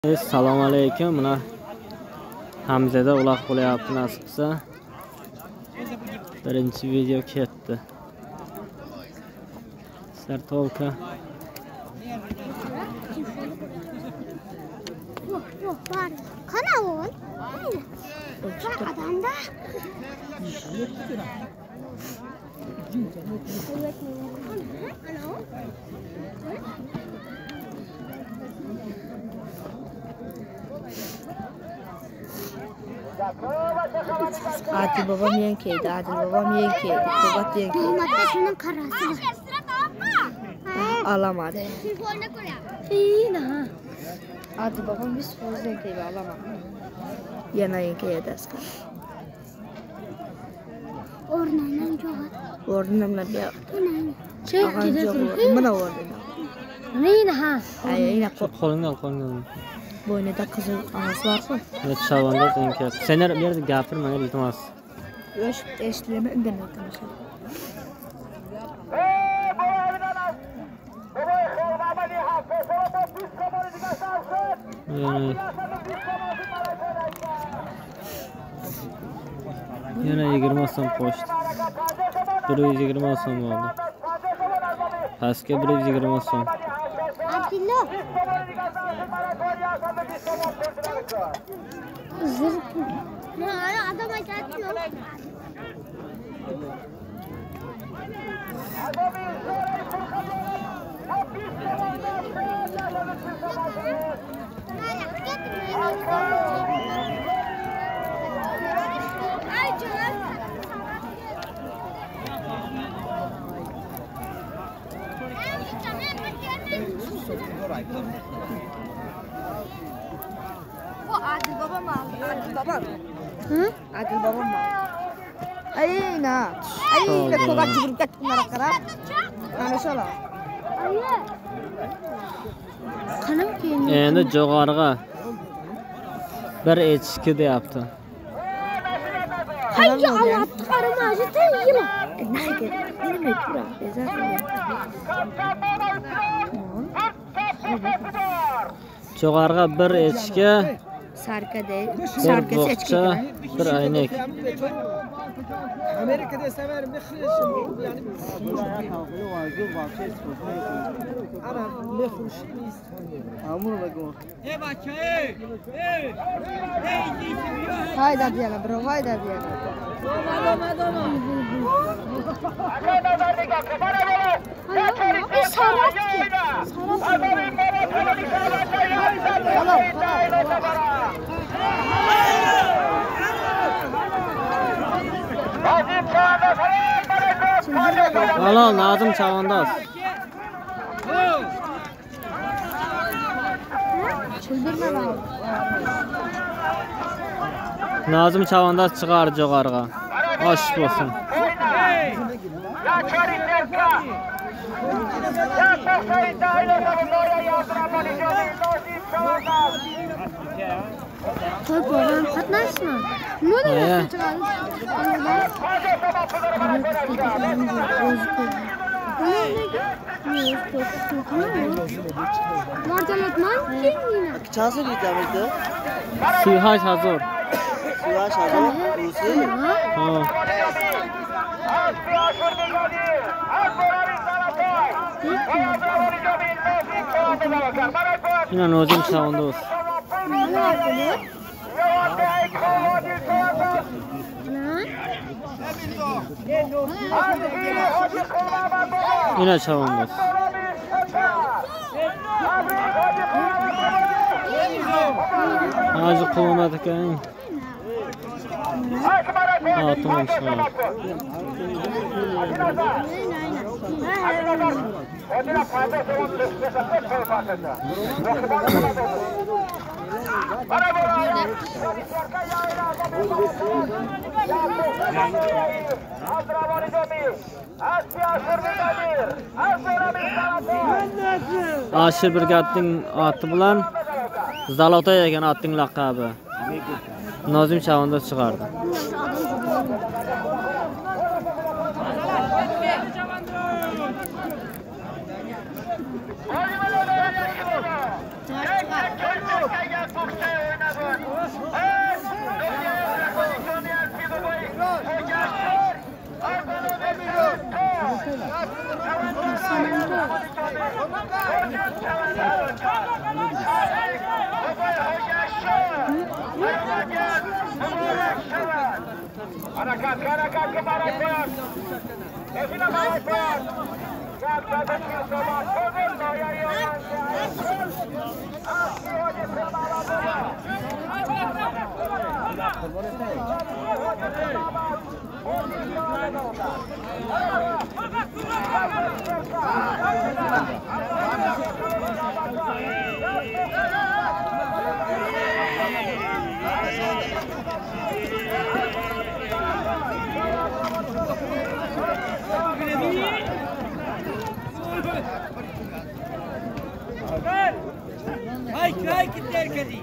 Assalomu alaykum. Mana Hamzada uloq bo'layapti, nasib qilsa. Birinchi video ketdi. Startovka. Qana o'l. Adamda. Adil babam yankeydi, Adil babam yankeydi, Kubat yankeydi. Kubat'ta şunun karası var. Alamadı. İyi ha. Adil babam biz fazla yankeydi, alamadı. Yana yankeydi asker. Ornanan joğat. Ordunumla bir Çek ağancı gidelim. olur. Bana orduna. Neydi ha? Ay yine Qo'lingdan. boynunda kızıl ağız var mı? Evet, chavanda tenkat. Senlar bu yerda gapirma, iltimos. Yosh eshitlayman, internetten o'sha. Yana 20 so'm qo'shdi. 120 so'm bo'ldi. Pastga 120 so'm. Abdullah. Zırh. Ne ara adam açıyor. Bu Adil babam aldı. Adil babam. Hı? Adil babam aldı. Ayna. Ayna Kubat jigirga bunlara qarab. Mana shular. Kanım keyin. Endi jo'g'origa bir echki deyapti. Hangi Allah qaramajı tayima. Nega? Nima tura? Jo'g'origa bir echki, Sarkada, bir boqcha, bir aynek. Amerika'da severim ne kıyışım yani ana ne hoş amur bago hayda diyana bro, hayda diyana. Sarat ki. Halol Nazim Chavandoz. Çıldırma lan. Nazim Chavandoz chiqar jo'g'origa. Osh bo'lsin. Toy program qatnashma. Nima deyapsan chiqadi? Marjalatman kengina. Çası gidemezdi. Suyhash hazır. Suya şazo Rusi. Ha. Yine Nazim Chavandoz. Yine Chavandoz. Hacı kılmadı ki. Tamam çıkar. Ashir brigadning oti bilan Zalotay degan otning laqabi. Nazim Chavandoz chiqardi. Harakat kemarak koyar. Efine marak koyar. Yaklaşık bir sabah sözün doyayı Hay gitti herkesi.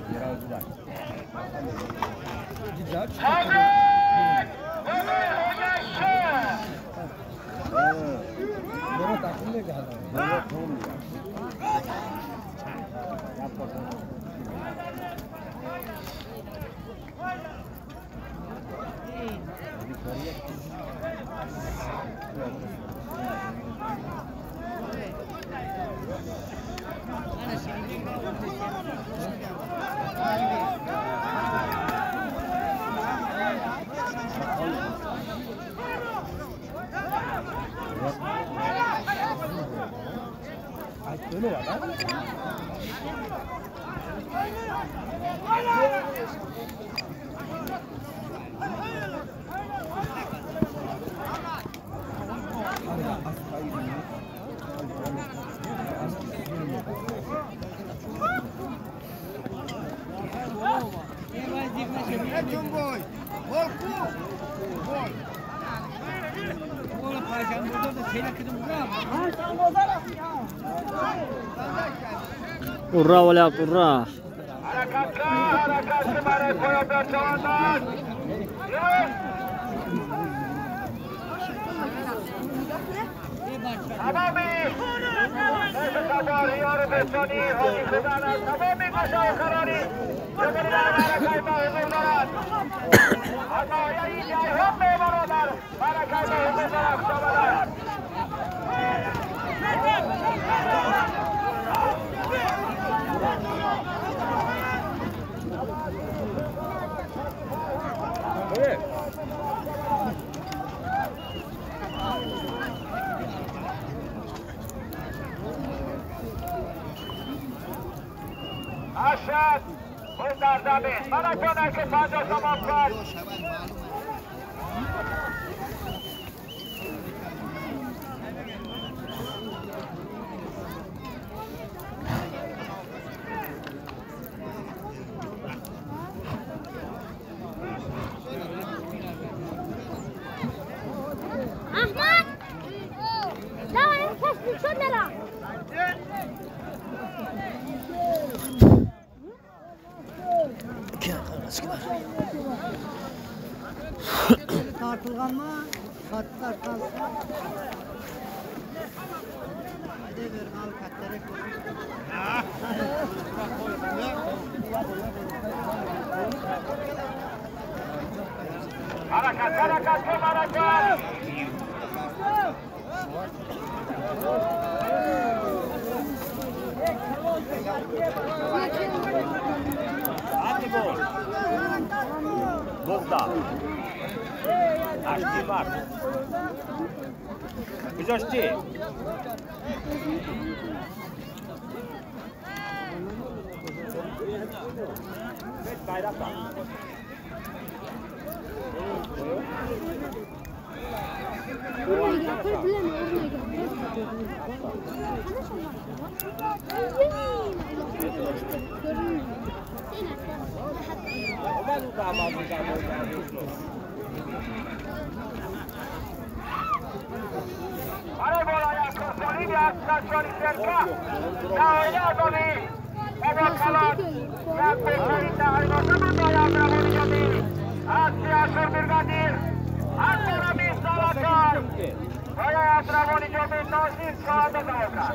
Urra olyapti, urra. Harakat kemarak koyar çavanlar. تمامی نشکداری یار بسانی حاجی خودان از تمامی گوشه و قراری جبری در برکای ما حضور دارد از آیه این جای هم میمانو در برکای ما حضور دارد شما دارد اشد خود در زمین من کنه که 50 تمام کرد احمد لا این کشتی شد نرم Tartılgan mı? Katlar kalsın. Hadi ver al katları. Harakat kemarak Hadi gol. Bogda. Ashti Mark. Güzoşti. Bayrak var. Arebola yaklaşan İlyas Kaçani Serka. Dağıyla adamı. Eva kalan. Yaklaşan hayvanı ayağına vuruyor. Asya Şurbirgadir. Asya bir salakar. Aya Atravoni Jobi Nasir Şahada Davka.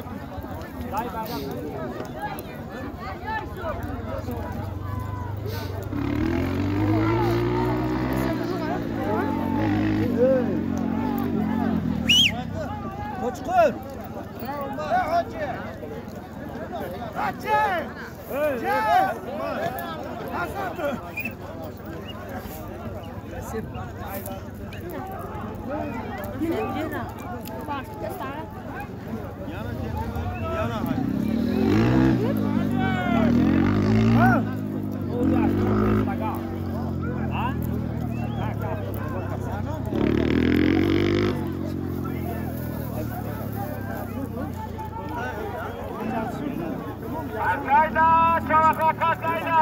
Koçkur. Patlayda, çavaka patlayda.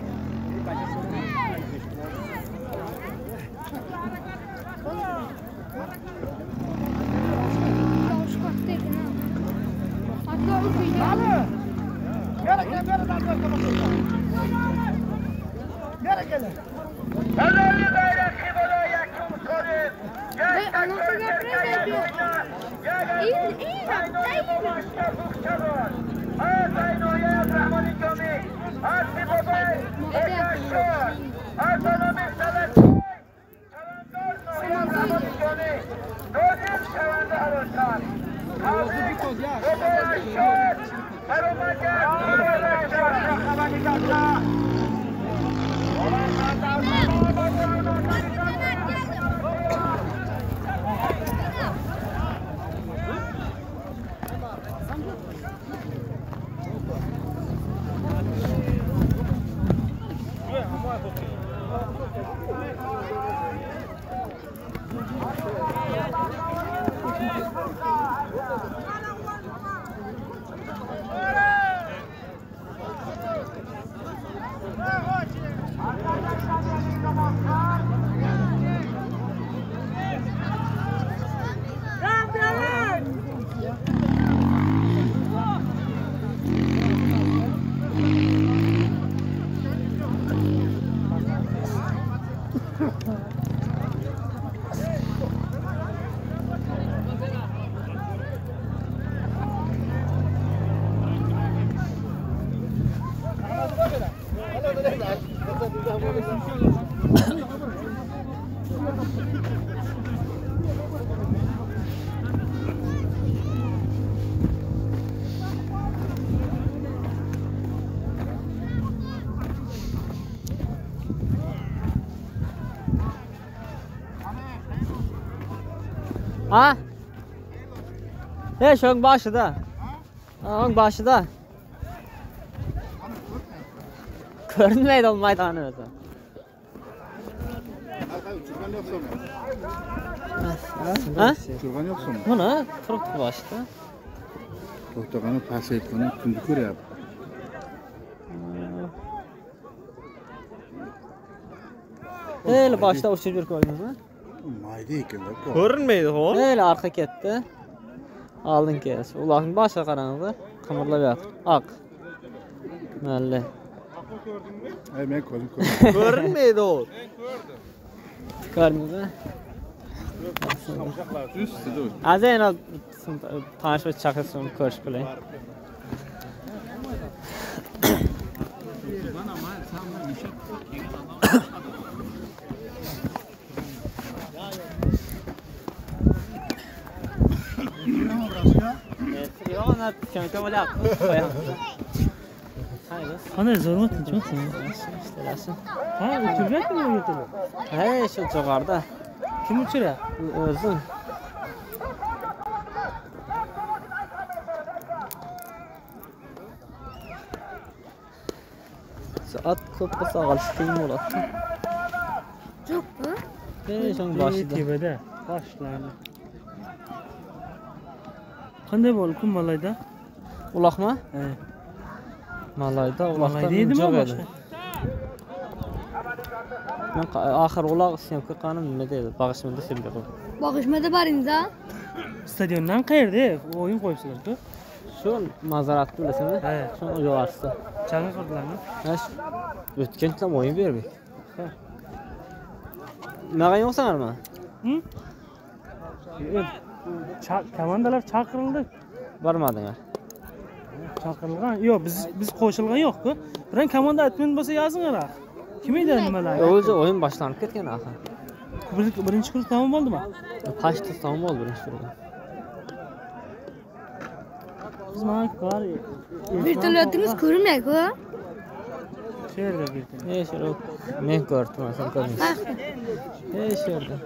Elleri böyle kibolo yakın korin. Anası getirecek yok. İyi Başka fukçadır. Ağzayın oya Rahman İkomi. Arsi babay. Ekaşor. Arsonomi Salatay. Çavandor Noya Rahman İkomi. Dodin çavanda alırsan. Kavik. Babay Aşor. Karumacak. Babay Aşor. Şakabani Kakla. Olan sandal. Ha? Şoň başyda. Oň başyda. Görünmeydi o maydanı özü. Ha? Turgan yoksa mı? Buna turuptu başta. To'xtagani pasaytgani kunni ko'ryapti. Öyle başta uçup bir koydunuz. Mayda ekan-da. Görünmeydi o. Öyle arka ketdi. Aldın kes. Ularning başa qarаңызlar. Qimirlab yotib. Ak. Malli. Ay men ko'zim ko'rdim. Görünmeydi o. Görmedi. Üstüde o. Azayna tanış ve çakısını görüş bileyim. Qanday zo'rmi tinchmisan? İşte Ha, uchiryaptimi bu yerda? He, şu jo'g'arda. Kim uchiryapti? O'zim. Soat ko'p bo'lsa og'ilish qiyin bo'ladi. Yo'qmi? Shung boshida. Tebada, boshlarni. Qanday bo'ldi kun malayda? Uloqmi? He. Malayda Malay uloqdan deydimi jo'q edi. boshqa? Men oxir uloq syomka qilganim nima deydi? Bag'ishmada syomka qildim. Bag'ishmada boringiz a? Stadiondan qayerda? O'yin qo'yibsizlar-ku. Shu nazoratni bilasizmi? He. Shu jo'g'arsida. Chang'i qurdilarmi? O'tgan yil o'yin berdik. Nima yo'qsanlarmi? Hm? Komandalar chaqirildi. Bormadinglar. Chaqirilgan? Yo'q, biz qo'shilgan yo'q-ku. Biron komanda aytgan bo'lsa yozinglar. Kim edi nimalar? O'zi o'yin boshlanib ketgan axir. Birinchi kurs tamom bo'ldimi? Pashta tamom bo'ldi birinchi turda. Biz mana bor. Vertolyotingiz ko'rinmaydi-ku. Şeride bir tane. Ne şurada? Men gördüm sen görmüyorsun. Ne şurada?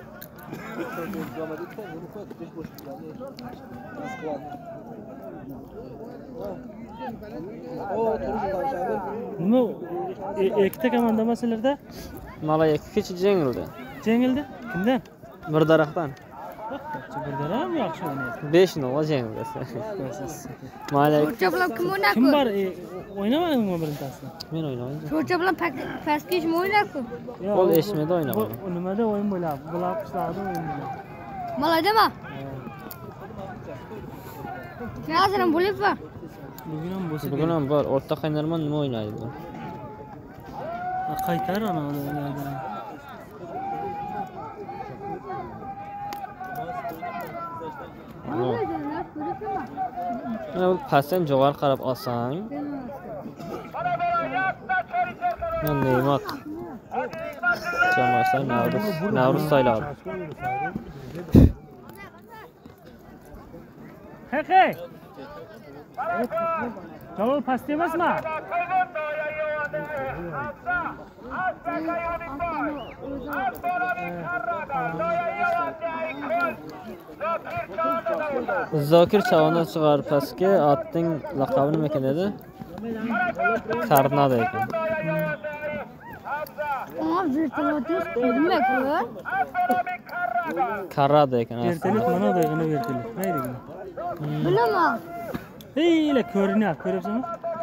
Nima ikkita komandamasalarda Mala iki kişi jengildi. jengildi? Kimdan? Bir daraqdan. Birdaram yaxshi o'ynayapti. 5 nol jengildi. Mala Sho'rcha bilan kim o'ynayapti? Kim bor? O'ynamadingmi birintasini? men o'ynayman. Sho'rcha bilan pastga kim o'ynayapti? Qo'l eshmeda o'ynaman. Nimada o'yin bo'ladi? Bular qishloqda o'yin bo'ladi. Maladimi? Hozir ham bo'lyapti. Bugun ham bo'lsa Bugun ham bor. O'rta qaynarman nima o'ynaydi bu? qaytar ana o'ynaydi. Mana bu pastdan jo'g'ar qarab olsang. Men Neymar. Jamoasi Navruz saylar. Hey. Jalol past emasmi? Zokir chavondan chiqarib pastga otning laqabi nima ekan edi? Karnada ekan. Karrada ekan. Vertelik mana dayg'ini vertelik. Neydi? Bilaman. Ey, ko'rinyapti, ko'ryapsanmi?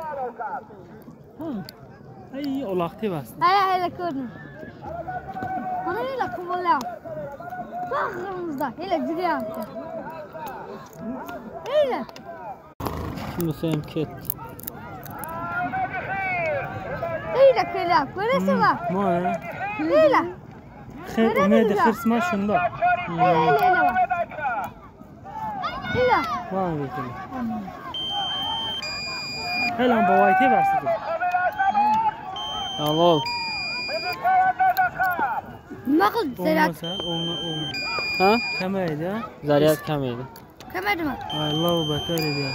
Ay, uloq tebasdi. Hayla ko'rdim. Mana hayla kuvolyapti. Bag'rimizda hayla jiryapti. Hayla. Kimsa ham ketdi. Hayla kelyapti. Ko'rasizmi? Mana. Hayla. Umidi xirsma shunda. Hayla. Hayla. Mana vertelik. Helan boy tebasdi. Alol. Nima qildi Zaryad? O'ng. Ha? Kamaydi, ha? Zaryad kam edi. Kamaydimi? Allohu batar edi.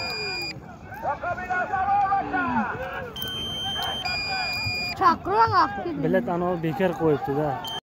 Chaqirang aqdi. Bilet anov bekor qo'yibdi-da.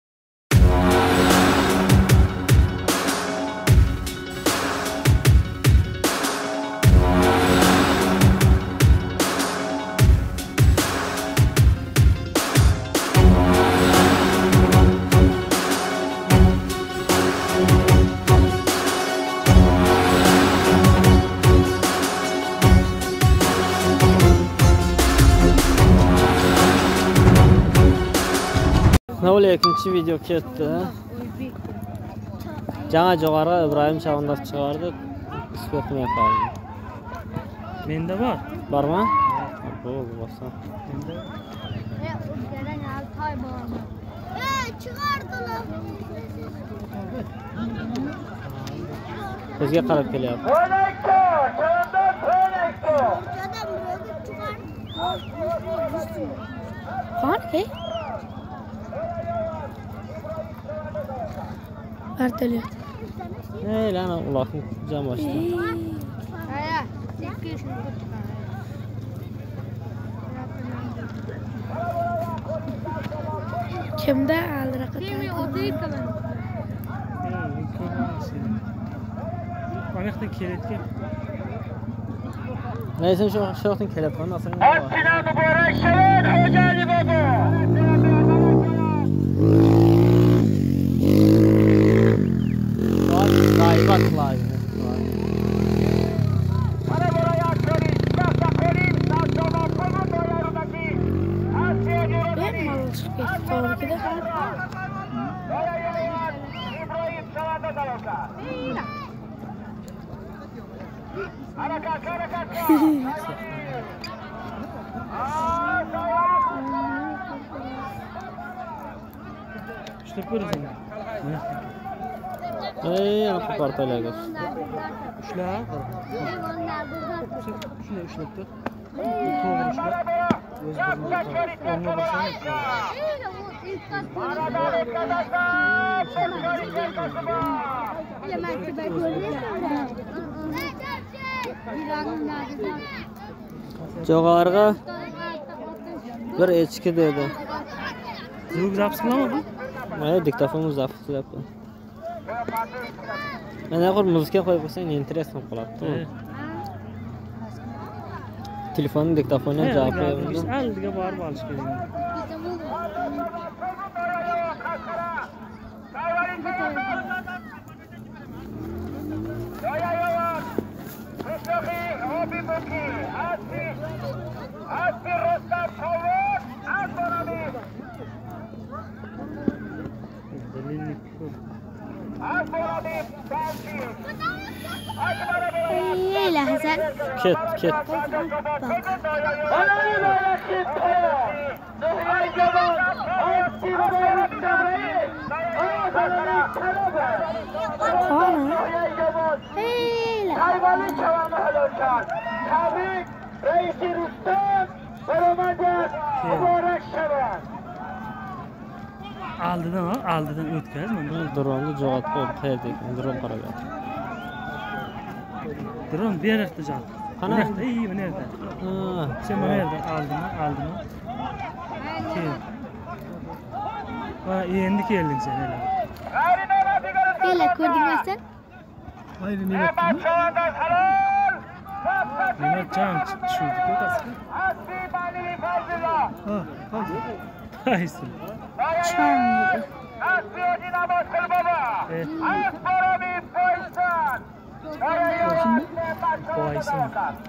Navli ikinci video ketdi. Жаңа жоғарғы İbrahim Çavandaz çıkardı. İspetmeye kaldı. Menda bor. Var mı? Bo'ldi, bo'lsa. Menda. Chiqardilar. Bizga qarab kelyapti. Qani? Arteliyor. Ey lan uloqni jam ochdi. Aya, ikki shuni kimda alraqa? Kimi o'taydi mana. Ana yoqdan kelayotgan. Neyse şu yoqdan kelyapman, aslında. Ostina Muborak Shavon Xo'jali bobo. G'aybat qilaydi. Mana buraya qo'ying, pasta qo'ying, savdo qilib doyardagi. Asiyaga Ben mal chiqib ketdi. İbrahim Çavanda Daloka. Harakat. Ushlab ko'rasan. Ey, ana qo'portalarga. Ushlab. Shuni ushlab tur. To'g'ri ushlab. O'z burniga o'rnga borsang. Jo'g'arg'i Bir echki dedi. Звук запись qilaman bu. Mana diktofon zapis qilyapti. Mana qor muzika qo'yib qo'ysang, interes ham qoladi. Telefonni diktofonni ham javob qo'yaman. Aldiga borib olish kerak. Ey lahza. Ket. Aldidan o'tkaz mana. Dronni jo'g'at qo'yib qayerda ekan? Dron qarab. Dron bu yerda jo'g'at. Qana? Ey, mana yerda. Ha. Sen mana yerda aldimi? Kel. Va endi kelding sen hele. Ela ko'rdingmi sen? Hayır ne yaptın? Mehmet Can düşürdü kokası. Ha, hadi. Hayırsın. Çam dedi. Kovaysın.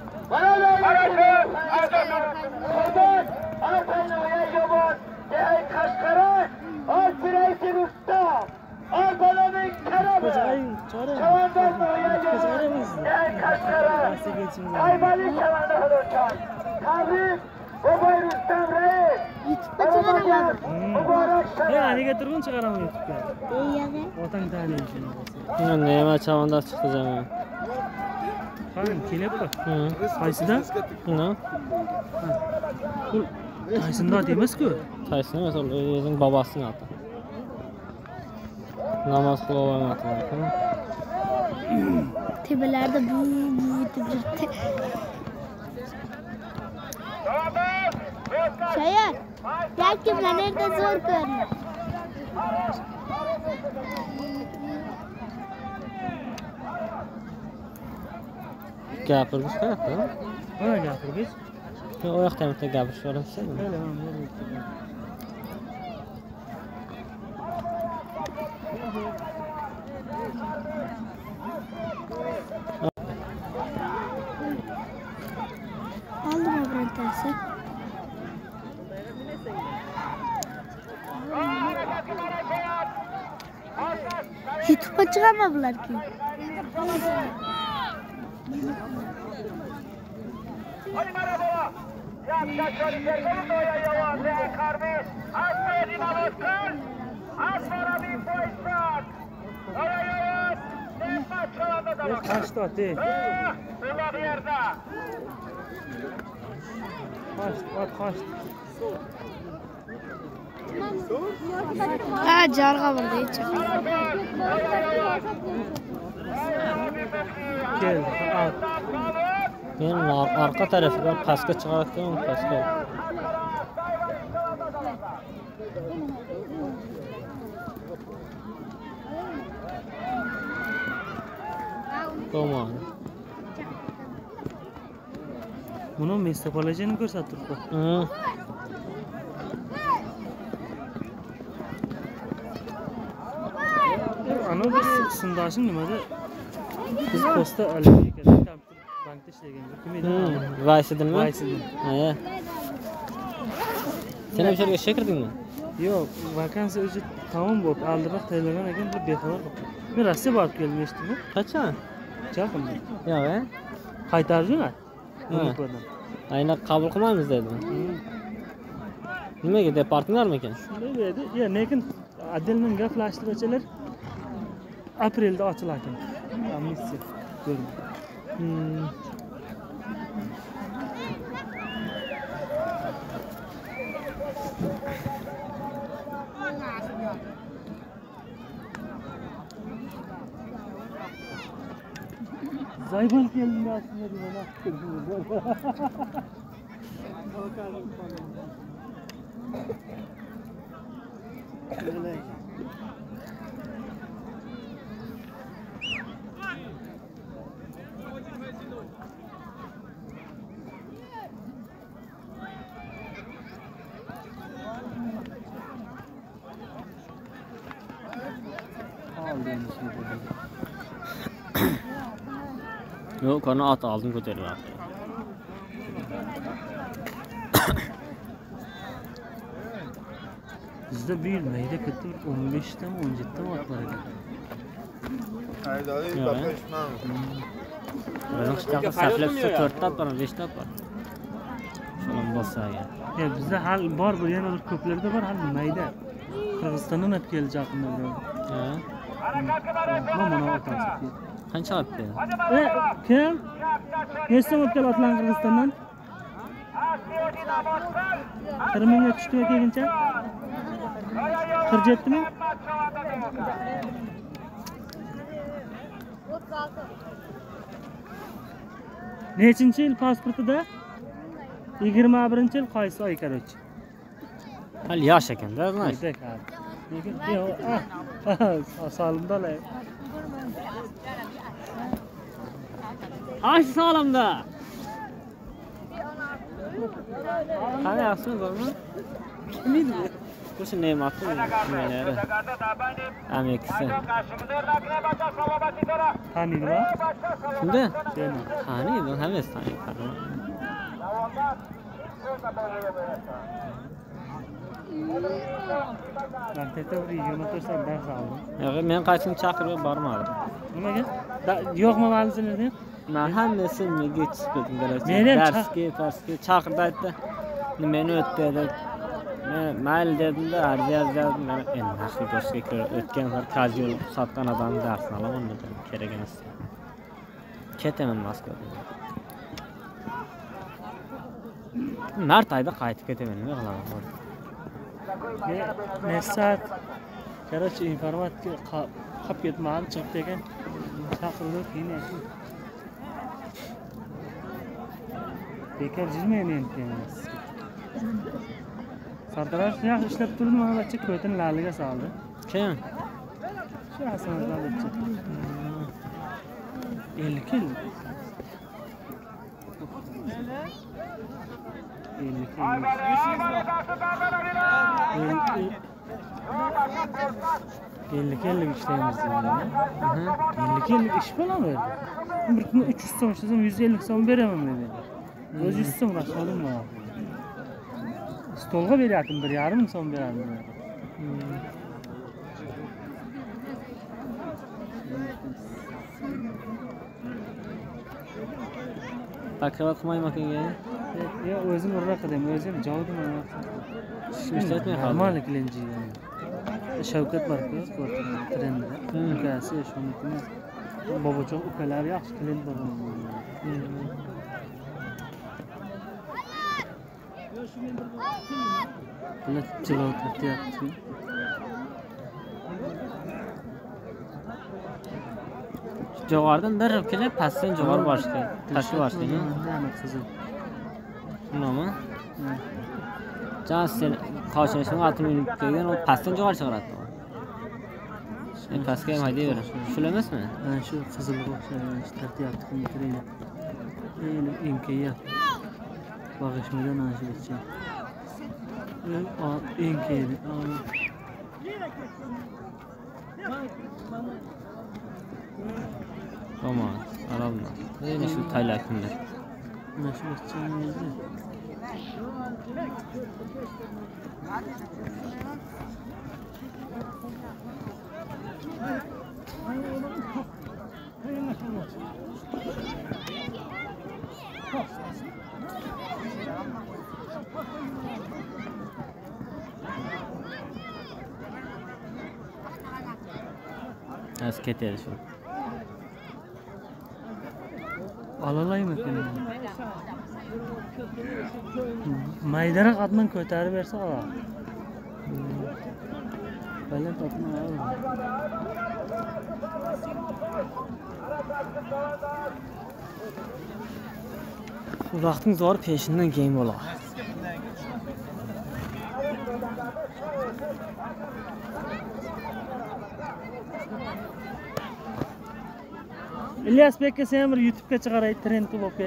Ya nega turgun chiqaraman YouTube'ga. Deyag'i. Otang taniydi. Nima chavandar chiqdi jamon. Qani kelyapti. Qaysidan? Qaysidan emas-ku. Qaysidan emas, o'zining babasining oti. Namoz qilib olmayapti. Tepalarda bu deb yuribdi. Shayar, balki mana yerda zo'r ko'rinadi. Gapirmish qayoqda? Ha, gapirgich. O yoqdan bitta gapirish yuboramiz-ku. Oldim birontasi. YouTube'ga chiqarma bular keyin. Kaçtı ati. Kaçtı. Ha, jarg'a bo'ldi, hech Gel. Al. Men orqa tarafiga pastga chiqayotgan pastga. Tamam. Buni Messi qolajini ko'rsatib turibdi. Ana biz sindoshim nimada? Biz posta Amerikada kompyuter bankda ishlagan. Kim edi? Vaysidinmi? Vaysidin. Ha. Sen ham shu yerga kirdingmi? Yo'q, vakansiya o'zi tamom bo'lib, aldiroq tayyorlagan ekan, deb bexabar qoldim. Men Rossiya borib keldim, eshitdingmi? Qachon? Chaqimda. Yo'q, Qaytarib jo'nat. Aynan qabul qilmaymiz dedi. Nimaga departmentlarmi ekan? Shunday dedi. Ya, lekin отдельно gaplashtiruvchilar aprelda ochilar ekan. Amnistiya bo'ldi. Zayban keldi aslında bana. Yok, onu at aldım ko'tarib yaptı. Bizde bir mayda katta 15 tam 17 tam at var ekan. Bizim qishloqda saflab 4 ta at var, 5 ta at var. Şunun bo'lsa ya. Ya bizde hal bor bu yana bir ko'plarda bor hal mayda. Qirg'izistondan olib kelajaqmi bro. Ha. Mana otasi. Qancha olibdi? Kim? Nechta olib kelayotgan Qirg'izistondan? 1 mingga tushdi kelguncha. 47 mi? Nechinchi yil pasportida? 21-yil qaysi oy короче? Hal yosh ekan-da, знаешь. Lekin yo'q, solimda. Aş sağlamda. Qani yaxshimi, bormi? Kim edi bu? O'sha ne'matmi? Nimalari? Amikisi. Taniydi mi? Kimda? Taniydi, hammasi taniydi. Ben tekrar 24 saat ders aldım. Yo'q, men qaysin chaqirib bormadim. Nimaga? Yo'qmi valizingizda? Men hammasini menga chiqib ketdim garchi. Menam darsga chaqirdi aytdi. Nimani o'tdi deb. Men mayli dedim-da, arziz dedim. Men endi naqli darsga ko'ra o'tgan bir casual sotgan odamni darsini olaman dedim. Kerak emas. Ketaman Moskvaga. Mart oyida qaytib ketaman, nima qilaman? Nesat короче informatika qolib ketmadi, chiqib ekan. Chaqirdi, qiyin ekan. Bekor jilmayman emas. Sartarosh yaxshi ishlab turdi, mana bacha ko'tini laliga soldi. Kim? Shu asanlarcha. 50 kilo. 50 kellik işleyimiz yani. 50 kellik iş falan verdi. Bir gün 300 so'm işlesem 150 so'm beremem dedi. Öz 100 so'm aşağıdım mı? Stolga beriyatım 1,5 so'm berardim. Takıva qilmayman ekan. Ya o'zim urra qildim, o'zim javdim ana. Ishlatmay qoldim. Normal klinjiga. Shavkat barku trendda. Ukasi shuniki. Bobojoq ukalar yaxshi klient bo'lgan. Bular jilov tortyapti. Jo'g'ordan dirib kelib, pastdan jo'g'or boshqa. Tashib boshlaydi. Nima qizil. Shunami? Sen qo'shilishni atib kelgan, u pastdan jo'g'or chiqaradi. Sen pastga ham haydaver. Shular emasmi? Mana shu qizilga o'xshagan tortyapti kimdir. Enkayap. Bag'ishmadan ana shu bichim. Enkaydi. Tamam, alalım. Ne şu taylakında? Nasıl geçeceğimiz de. Az ketedi şu. Alalayım efendim. Maydaroq atman ko'tarib bersa olar. Baland otni olar. Vaqting zo'r peshindan keyin bo'ladi. İlyas Bek'e sen bir YouTube'ga çıkarayım trend olupya.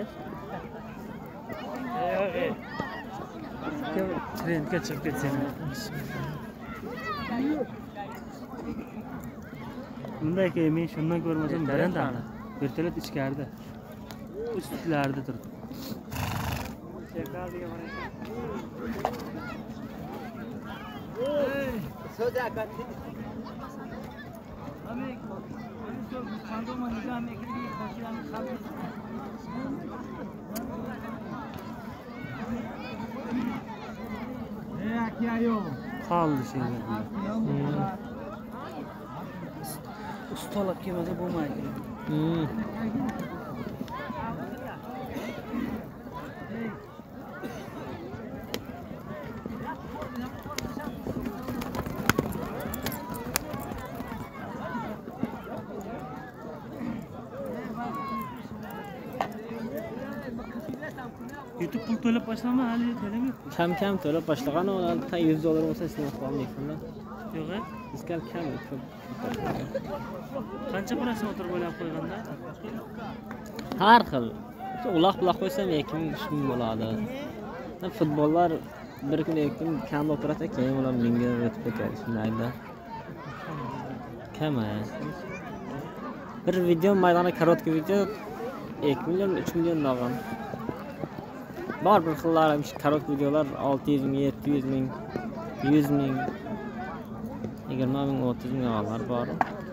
Trendga chiqib ketsen. Bunday ki men shundan ko'rmasam barandani. Vertolyot ichkarida. Ustlarida turibdi. Qoldi şeyler. Ustalab kelmasa bo'lmaydi. YouTube pul to'lab boshlama hali to'lami? Kam to'lab boshlagan ular ta $100 bo'lsa ishlab qolmaysan. Yo'q. Bizga kam ko'p. Qancha parasi o'tirib o'ylab qo'yganda? Har xil. Uloq qo'ysam 2000 bo'ladi. Futbollar bir kun ekim kam o'tiradi, keyin ular 1000 ga o'tib ketadi shundayda. Kam. Bir video maydona kороткий video 2 million 3 million olgan. Var bir xillari kороткий videolar 600 ming, 700 ming, 100 ming, 20 ming, 30 ming olganlar bor.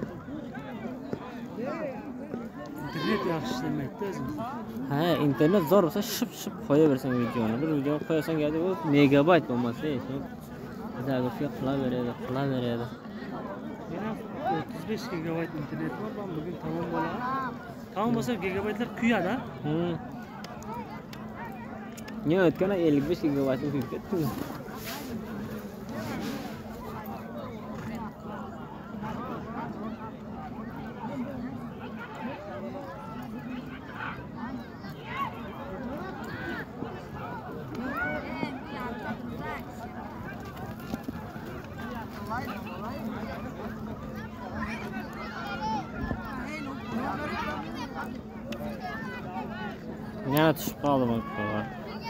İnternet yaxshi ishlamaydi o'zi. Ha, internet zo'r bo'lsa ship qo'yaversan videoni. Bir video qo'yasan gadi u megabayt bo'lmasa, fotografiya qilaveradi. Yana 35 gigabayt internet bor, ben bugün tamam bo'ladi. Tamam bo'lsa gigabaytlar kuyadi. Ne o'tgan 55 gigabaytni kuyib ketdi. Yana tushib qoldi bu qo'ylar.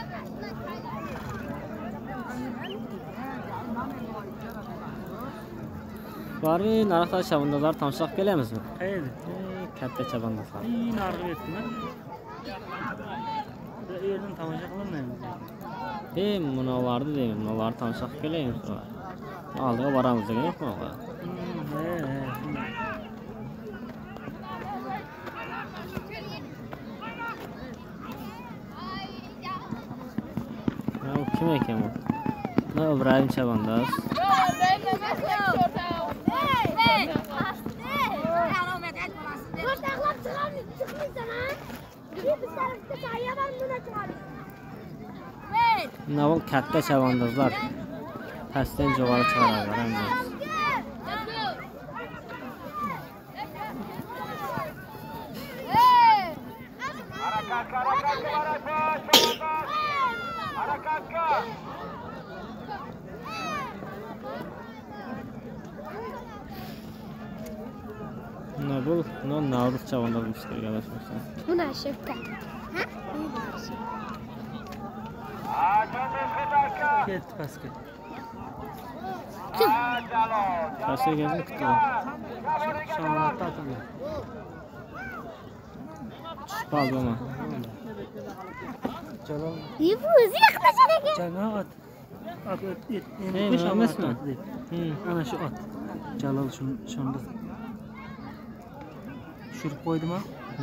Bari narxda chavandozlar tomshoq kelamizmi? Qayerda? Katta chavandozlar. Narxi yetdimi? Bu yerdan tomosha qilinmaymiz. Munolarni deyman, munolarni tomosha kelaymiz. Oldiga boramiz degan yo'qmi? Kim ekan bu? İbrahim Chavandoz. Bu katta chavandozlar. Pastdan jo'g'ari chiqaradilar hamma. Bu Navruz Chavandoz müşteriga alışmışlar. Bu ne şefkat? Ketdi pastga. Pastga kelsin kutdi. Shomlatda atadi. Tushib qoldi ama. Jalol. Bu o'zi yaqinlashar ekan. Janoat. At endi Hey, shomlatda emasmi? atadi. Ana shu at. Jalol shunda. Tushirib qo'ydimi?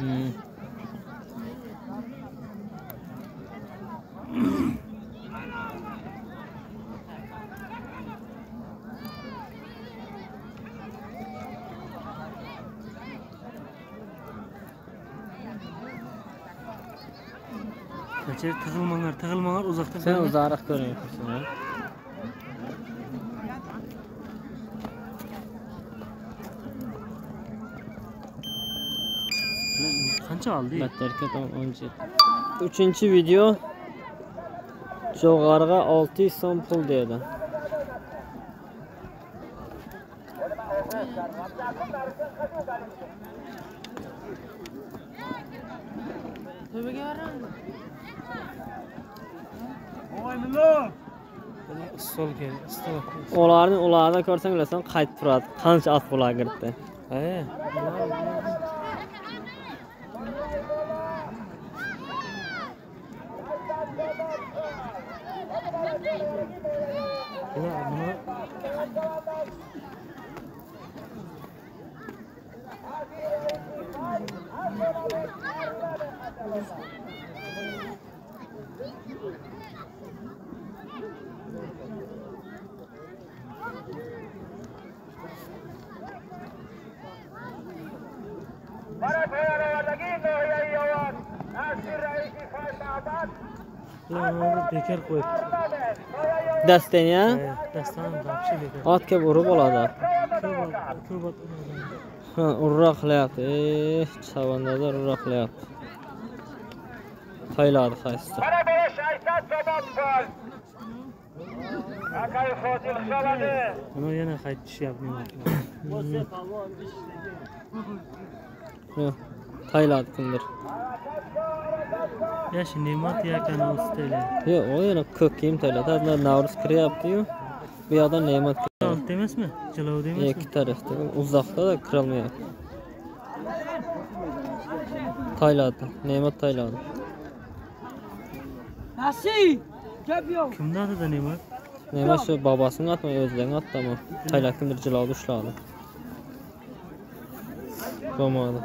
Kaçır tig'ilmanglar uzoqdan. Sen uzoqroq ko'ryapsan, ha? Qancha oldi? Battarka 17. 3-video jo'g'arg'a 600 so'm pul dedi. Stol gel, stol. Ularni ko'rsang bilasan qaytib turadi. Qancha at bo'lar kirdi. He. Bekar qo'yibdi. Dastan ya? Dastan vaqti bekar. Otga urib oladi. Ko'p Ha, urroq qilyapti. Chavandada urroq qilyapti. Tayladi qaysi. Mana bu shayton sabab bor. Akay xotin xolani. Buni yana qaytishyapti. Tayladi kimdir. Yashi ne'mat yakani ustida. Yo'q, o yana ko'k kiyim tayladi. Hozir Navruz kiryapti-yu. Bu yoqda ne'mat. Olti emasmi? Jilovda emasmi? Ikki tarafda uzoqda da kirolmayapti. Tayladi, ne'mat tayladi. Kimdan da ne'mat? Ne'mat shu babasining atmay o'zidan atdimi? Tayladi kimdir jilovda ushladi. Bo'lmadi.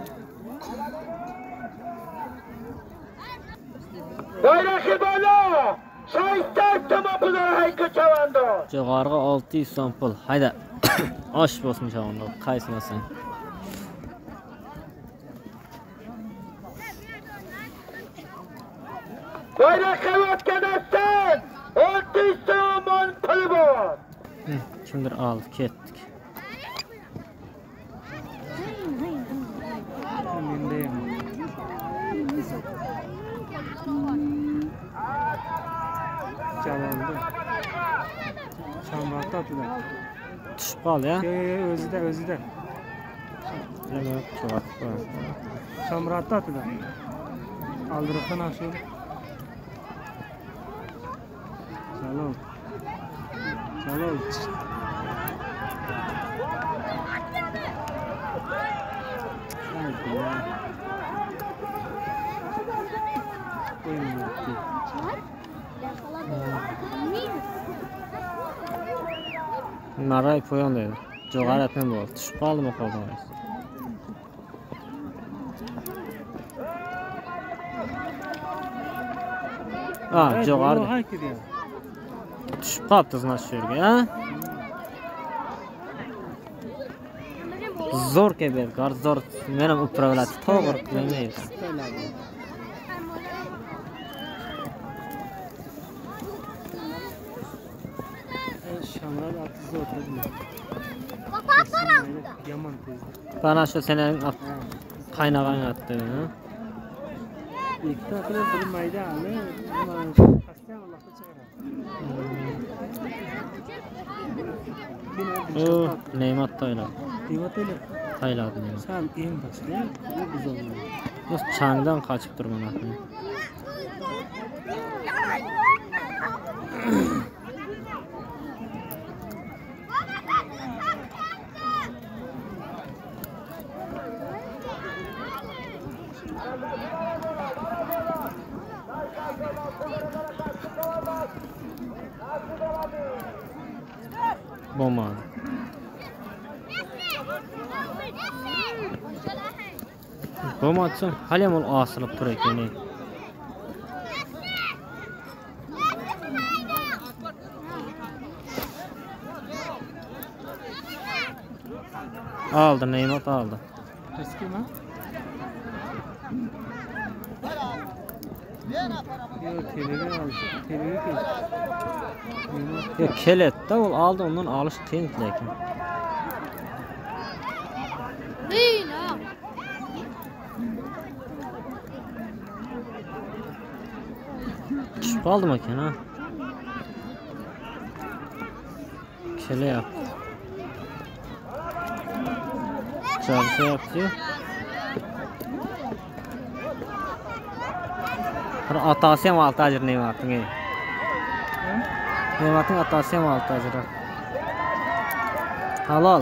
Bayrağı bana. Shayton tamam bular hayka chavando. Jo'g'arg'i 600 so'm pul. Hayda. Osh bo'lsin chavando. Qaysini olsang? Bayrağı kavatganatdan 600 so'm puli bor. Kimdir oldi, ketdik. Shamroqda otdilar. Tushib qoldi ya. O'zida. Yana cho'g'atdi. Shamroqda otdilar. Aldiriqdan aşağı. Salom. Naray qo'yon dedi. Jo'g'ar atmay bo'ldi. Tushib qoldimi qo'ldan? Jo'g'ar. Tushib qolibdi znash shu yerga, ha? Zo'r kelib, zo'r. Men ham upravlat to'g'ri qilmaydi. Shamroq atizda o'tirdilar. Yomon tezda. Bana shu sening qaynag'ang atdi, ha? Ikkita qilib bir mayda ali, qasdan Allohga chaqiradi. Ne'mat tayladi. Ne'matlar Tayladi. sal eng pastda, bu buzolmaydi. Biz changdan qochib turman. Bo'lmadi. Bo'lmadi, hali ham osilib tur ekan. Aldı, Ne'mat aldı. Eskimi? Yok, televizyon aldı. Televizyon. Ya kelet de ol aldı, ondan alış qiyin lekin. Tushib qoldimi ekan, ha? Kelyapti. Şey yapıyor. Atası hem altı acır Nemat'ın. Nemat'ın atası hem altı acır. Halal.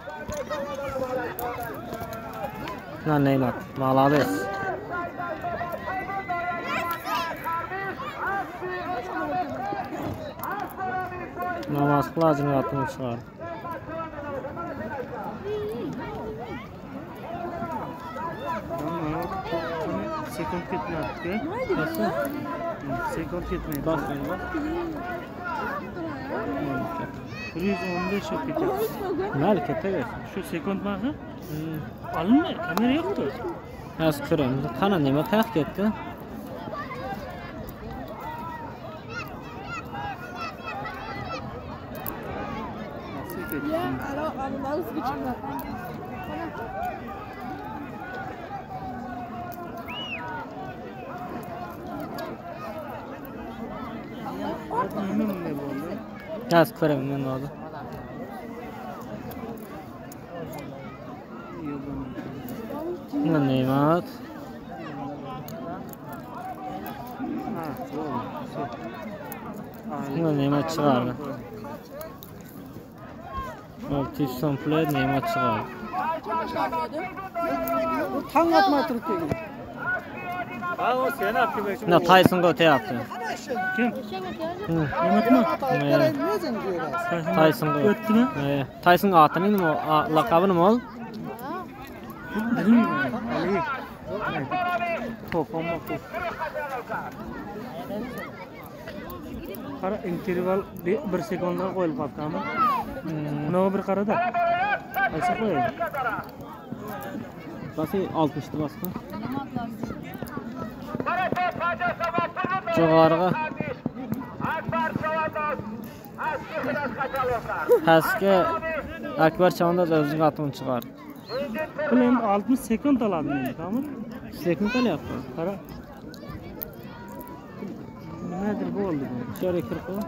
Lan Nemat, malades. Namaz kılacını yaptığını çıkar. Sekund ketmayapti. Nasıl? Sekund ketmayapti. Bak bak. 115 olib ketyapti. Mayli ketaver. Shu sekund narxi olinmay, kamera yo'q-ku. Hozir ko'ramiz. Qana nima qayoqqa ketdi? Nima bunday bo'ldi? Hozir ko'raman men hozir. Nima Nemat? Ha, bo'ldi. Nima Nemat chiqardi? 600 so'm pul Nemat chiqardi. Tang atmay turibdi. Ha, o sen olib kelmoqchi. Na Taysonga o'tyapti. Kim? Nematmi? Taysonga O'tdimi? Taysonga otini nima? Laqabi nima ol? Bilmayman. Ali. To'pam yo'q. Qara interval 1 sekundga qo'yilib qolibdi. Buna bir qarada. Qaysi qo'yaylik? Basi 60'tı basma. Jo'g'ariga pastga Akbar Chavandoz o'zining atini chiqardi. Pul endi 60 sekund oladi endi, tamam? Sekund olyapti. Qara. Nimadir bo'ldi bu. Shunga kirib qo'y.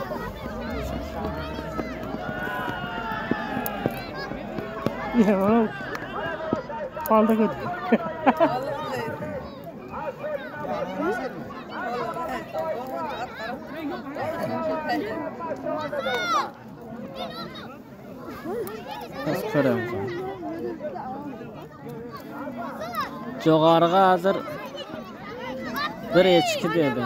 Ya, mana palda ko'd. Biz ko'ramiz. Jo'g'ariga hozir 1.2 dedi.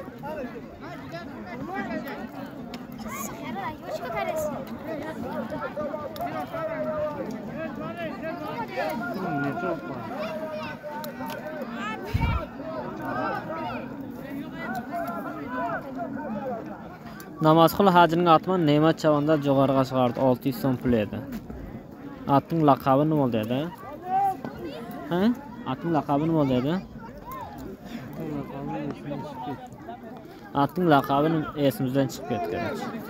Namoz qil hajning atman Ne'mat Chavandoz jo'g'ariga chiqardi 600 so'm pul edi. Atning laqabi nima dedi? Ha? Atning laqabi nima dedi? Atning laqabi esimizdan chiqib ketgan.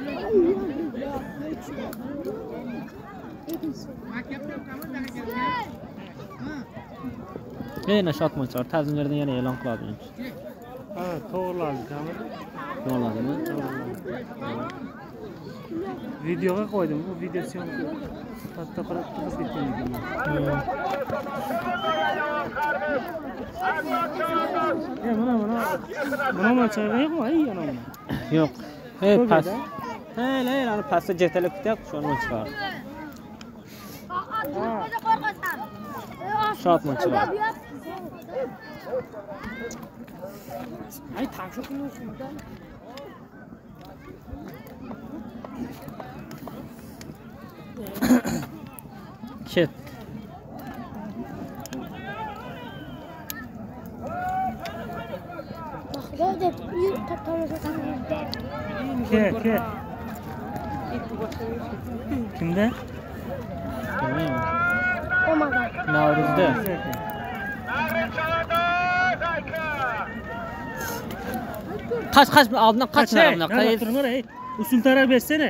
Yana shotmonchilar ta'zimlardan yana e'lon qiladi. Ha, to'g'riladi, kamera. Bo'ladimi? Videoga qo'ydim, bu video syomka. Katta qarab turib ketgan ekan. Mana chayga yo'qmi? Ay, ana mana. Yo'q. Hey, pas. Hey, ana pastda jetalab ketyapti, shundan chiqar. Shotman chiqar. Ay, taksi qilmoqchi. Ket. Ke. Kimda? Bilmayman. Olmadı. Navruzda. Kaç aldından kaç naramdan Hayır. kayız. Hey, usul taraf etsene.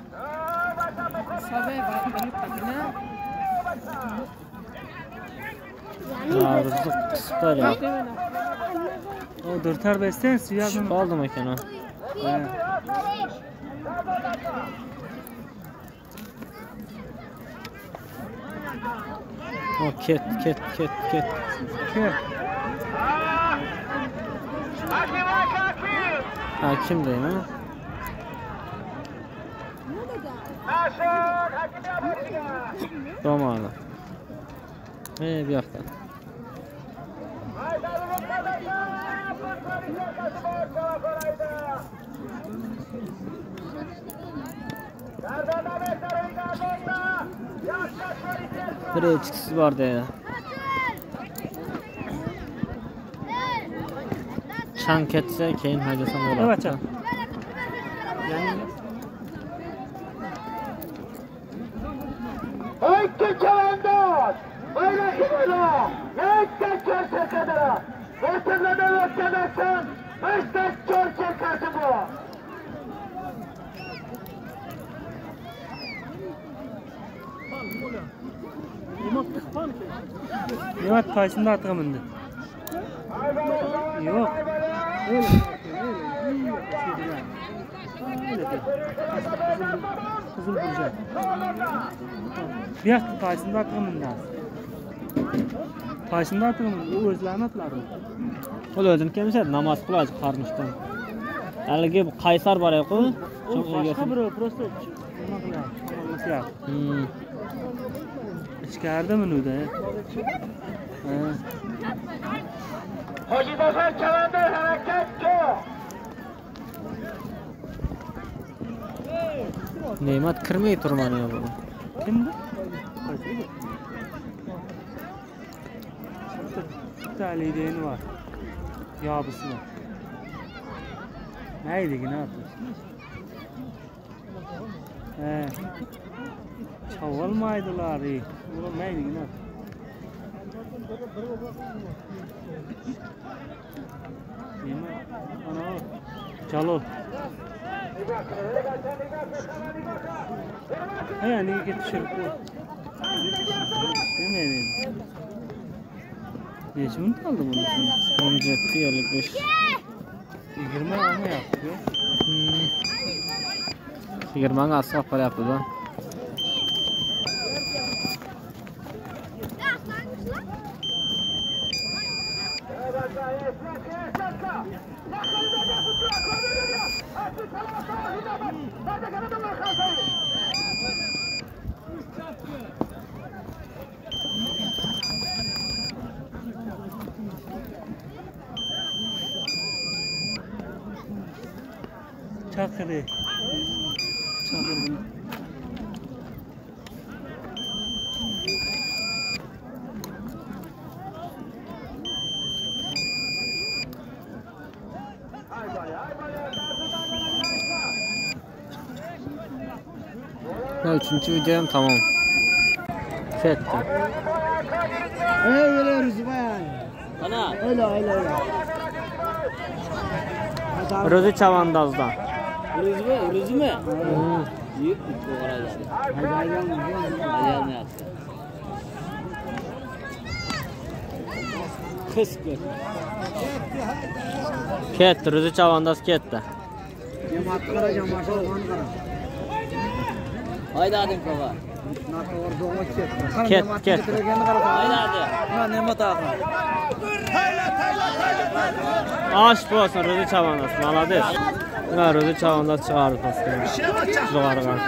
Navruzda kısıtlar ya. O dörtar besten suya Şık aldım ekene. O ket. Hakim değil mi? Domalı. Bir yakta. Bir echkisi var deydi. Çan ketse keyin haydasam bo'ladi. Evet çan. İki çalanlar, böyle kimler? Yekte çörçe kadar. Ortadan ötlemezsen, işte çörçe karşı bu. Evet kaysında atığım indi. Yok. Kızıl burcu. Bir yakta kaysında atığım indi. Kaysında atığım indi. O özlerini atlardı. O özün kimse namaz kılacak karmıştan. Haligi bu Qaysar var ya ku. O başka biri prosto. Nasıl ya? İçkerde mi nüde? Hoca Zafer çalanlar hareket çok. Ne'mat kirmay turmani bu. Kimdi? Talideyni var. Yabısı var. Neydi ki ne yapıyorsun? Çalmalmaydılar iyi. Ulan neydi ki ne yapıyorsun? Değil mi? Ana Çalol. Yani geçişir bu. Ne meyveydi? Neçmin kaldı bunun için? 17 yıllık iş. 20 ama yaptı. 20 asla para yaptı da. Çakırı. Çakırı. Ya üçüncü videom tamam. Fetti. Öyle rüzgar yani. Ana. Öyle. Rozi Çavandaz'da. Rüzü mü? Büyük bu arada. Hayal yaptı? Kız gör. Ketdi, Rozi Çavandaz ketdi. Cemaatlara cemaat olman kara. Haydi adım kova. Nasıl var doğma Ket. Haydi adım. Ben ne mata? Aşk olsun Rozi Çavandaz. Malades. Ya Rozi Çavandaz çıkardı pastayı. Zuğarığa.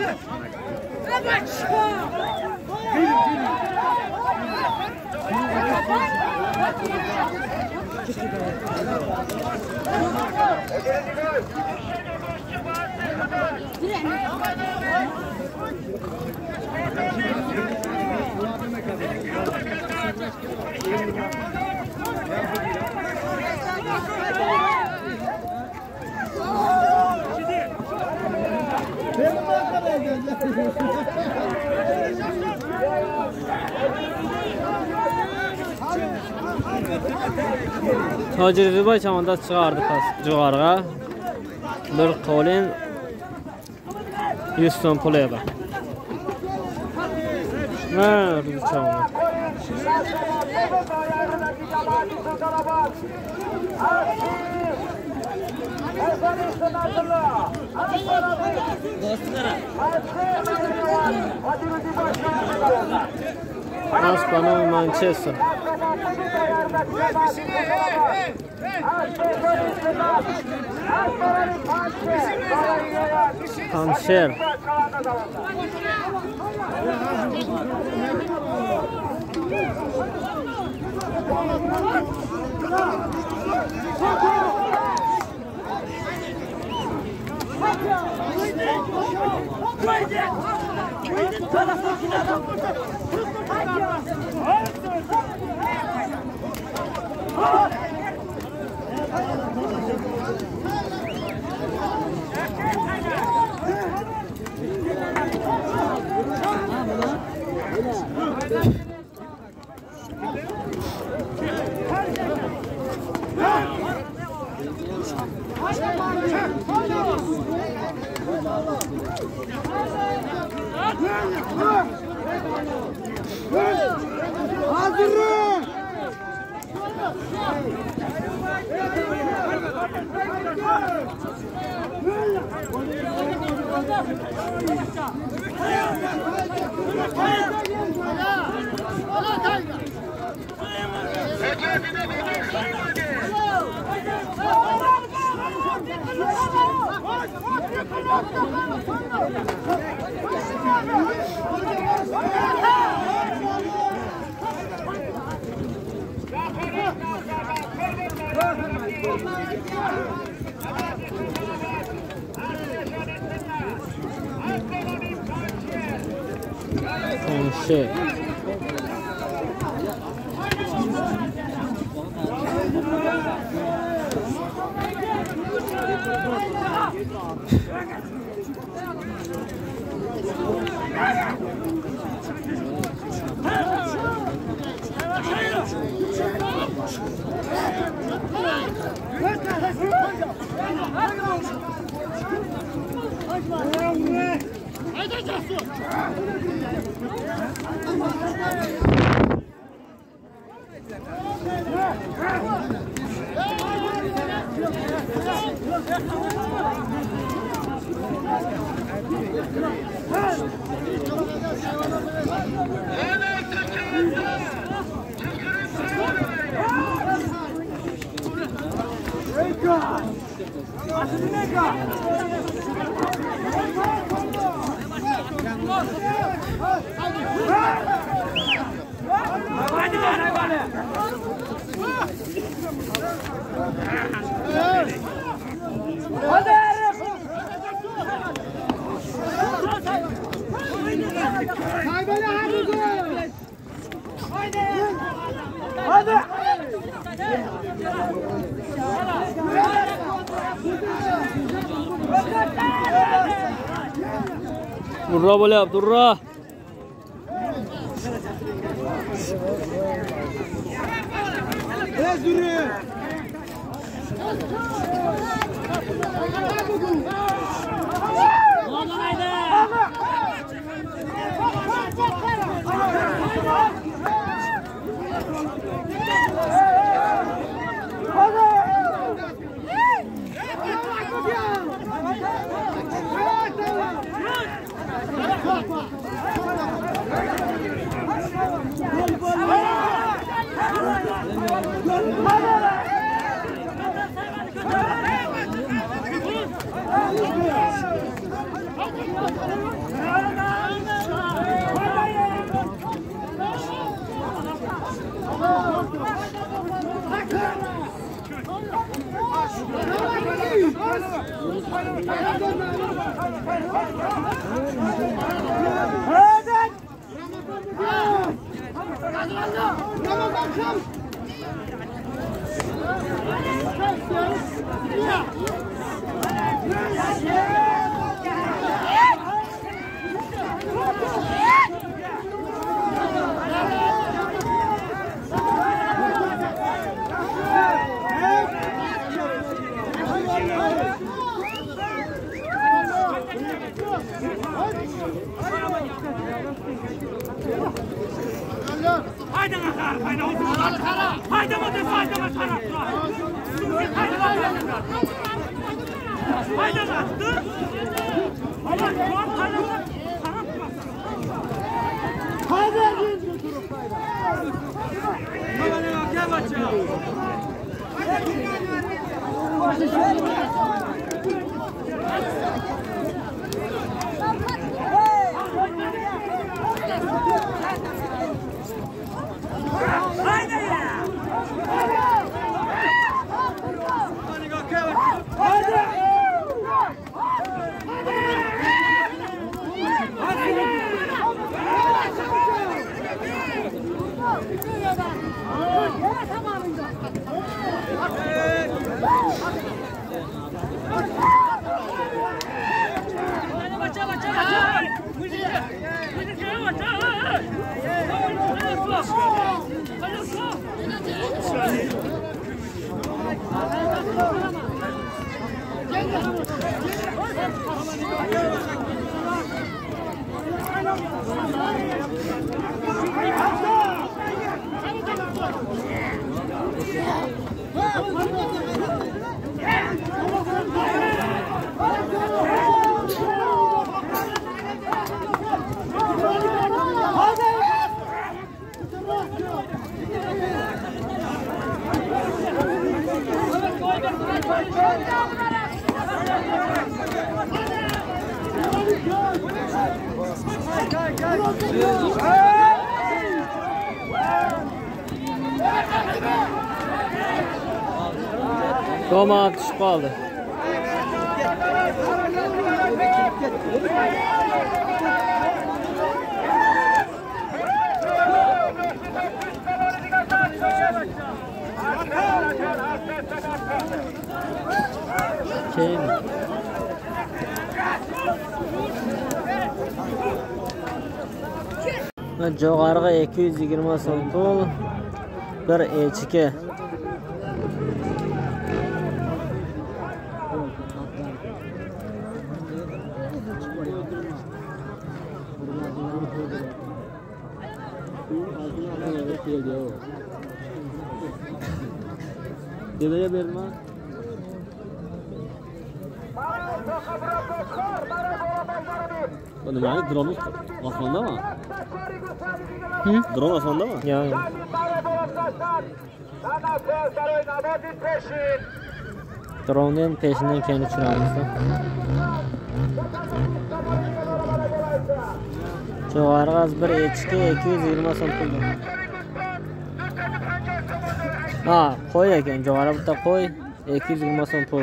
Hacı Rıbay Çavandaz çıkardı yukarıya. Bir kolin 100 son pul eba. Ne Rıbay Çavandaz? Aslanım Manchester. Panşer. Panşer. Durra bo'lyapti, durra. Hadi Toma düşüp kaldı. Şey mi? Joğarıga 220 so'm pul, bir echki. Dedeye verme. Bu ne? Drone osmonda mı? Drone osmonda mı? Yani. Drone'un peşinden kendi uçuramiz. Jo'g'ariga bir echki 220 so'm pul. Ha, qo'y ekan, jo'g'ari bitta qo'y 220 so'm pul.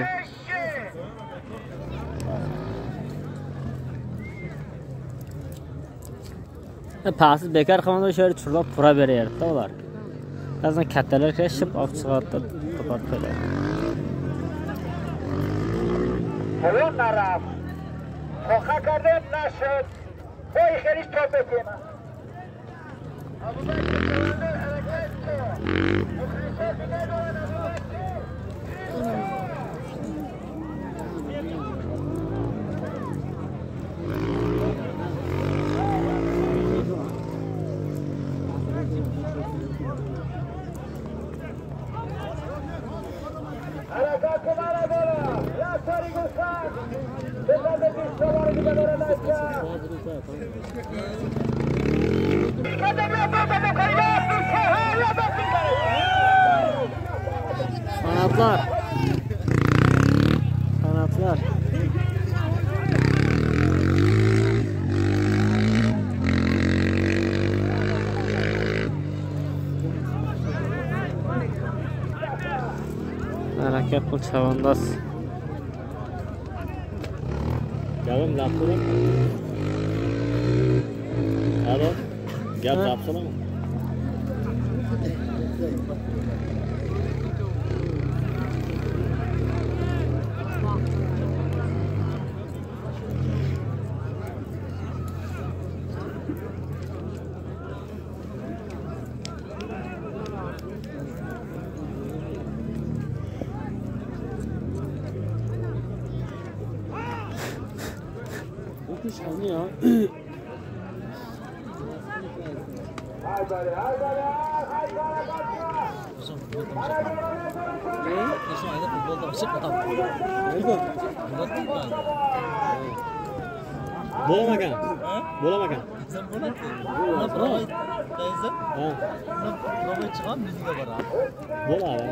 Pasti bekar qilmadi, o'sha yerda churlab pura beryapti ular. Ba'zan kattalar kirishib, olib chiqadi, to'partadi. Qo'lon naraf. Xo'xa kardem nashid. Qo'y xerish to'p ekema. Sanatlar. Sanatlar. Harakat qil chavandoz. Gapim laptop. Alo. Gap laptopmi? Şanlı ya. Bo'lamagan. Bo'lamagan. Sen bunu. Ha. Nima chiqam bizga boramiz. Bo'ladi.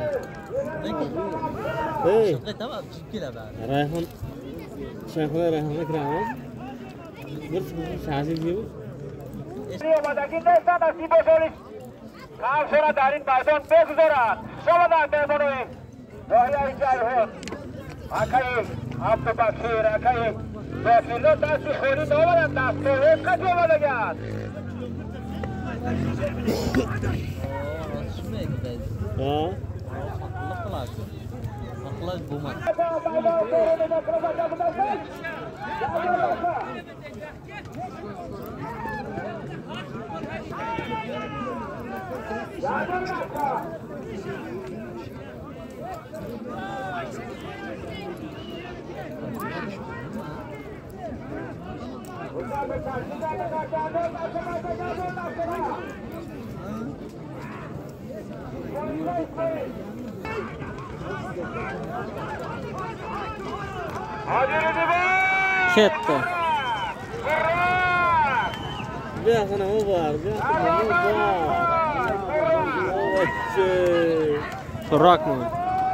Hey. Hey, Tamam, chiqib kelaman. Rayhon. Shayxlar Rayhonga kiramiz. Bir shahsiy deymiz. Yo'ldagi testa nasib bo'lish. Kavsara darin pardon beg'zorat. Shobadan bemonoy. Doya ijayhon. Akay, Abdubakir akay. Vakillar dasti xori davaran dasti qatiyalagan. Ha. Aqlaj bo'lmadi. Ketdi. Yaxına o var. Turak mı?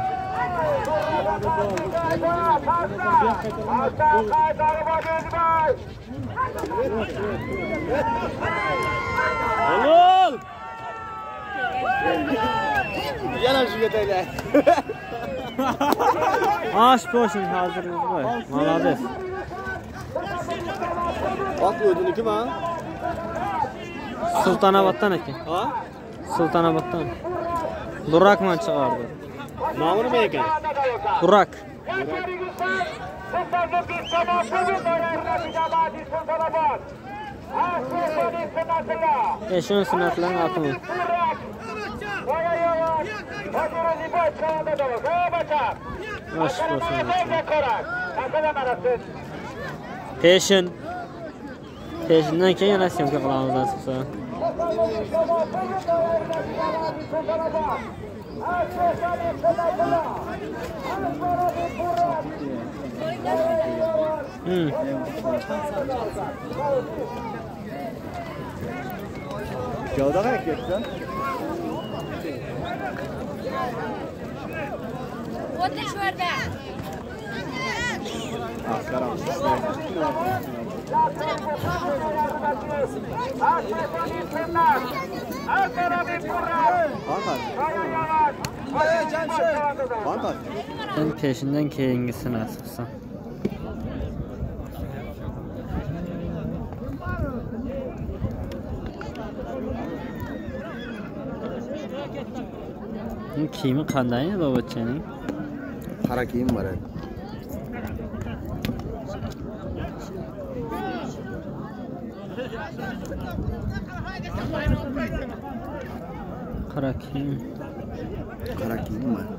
Helal. Yana şu yeterli. Aş boşun hazır koy. Malades. Bak ödünü kim ha? Sultanabaddan ekan. Ha? Sultanabaddan. Durakman chiqardi. Ma'mur mı ekan? Durak. Şunun sınatlarını atımı. Aşk olsun. Peşin. Peşinden keyin Rossiyamga qilamiz nasibsa. Gavdaga ketsin. Otur şu orada. Ben peşinden keyingisi nasibsa. Kiyimi qanday babachaning? Qara kiyim var. Qara kiyim. Qara kiyim var.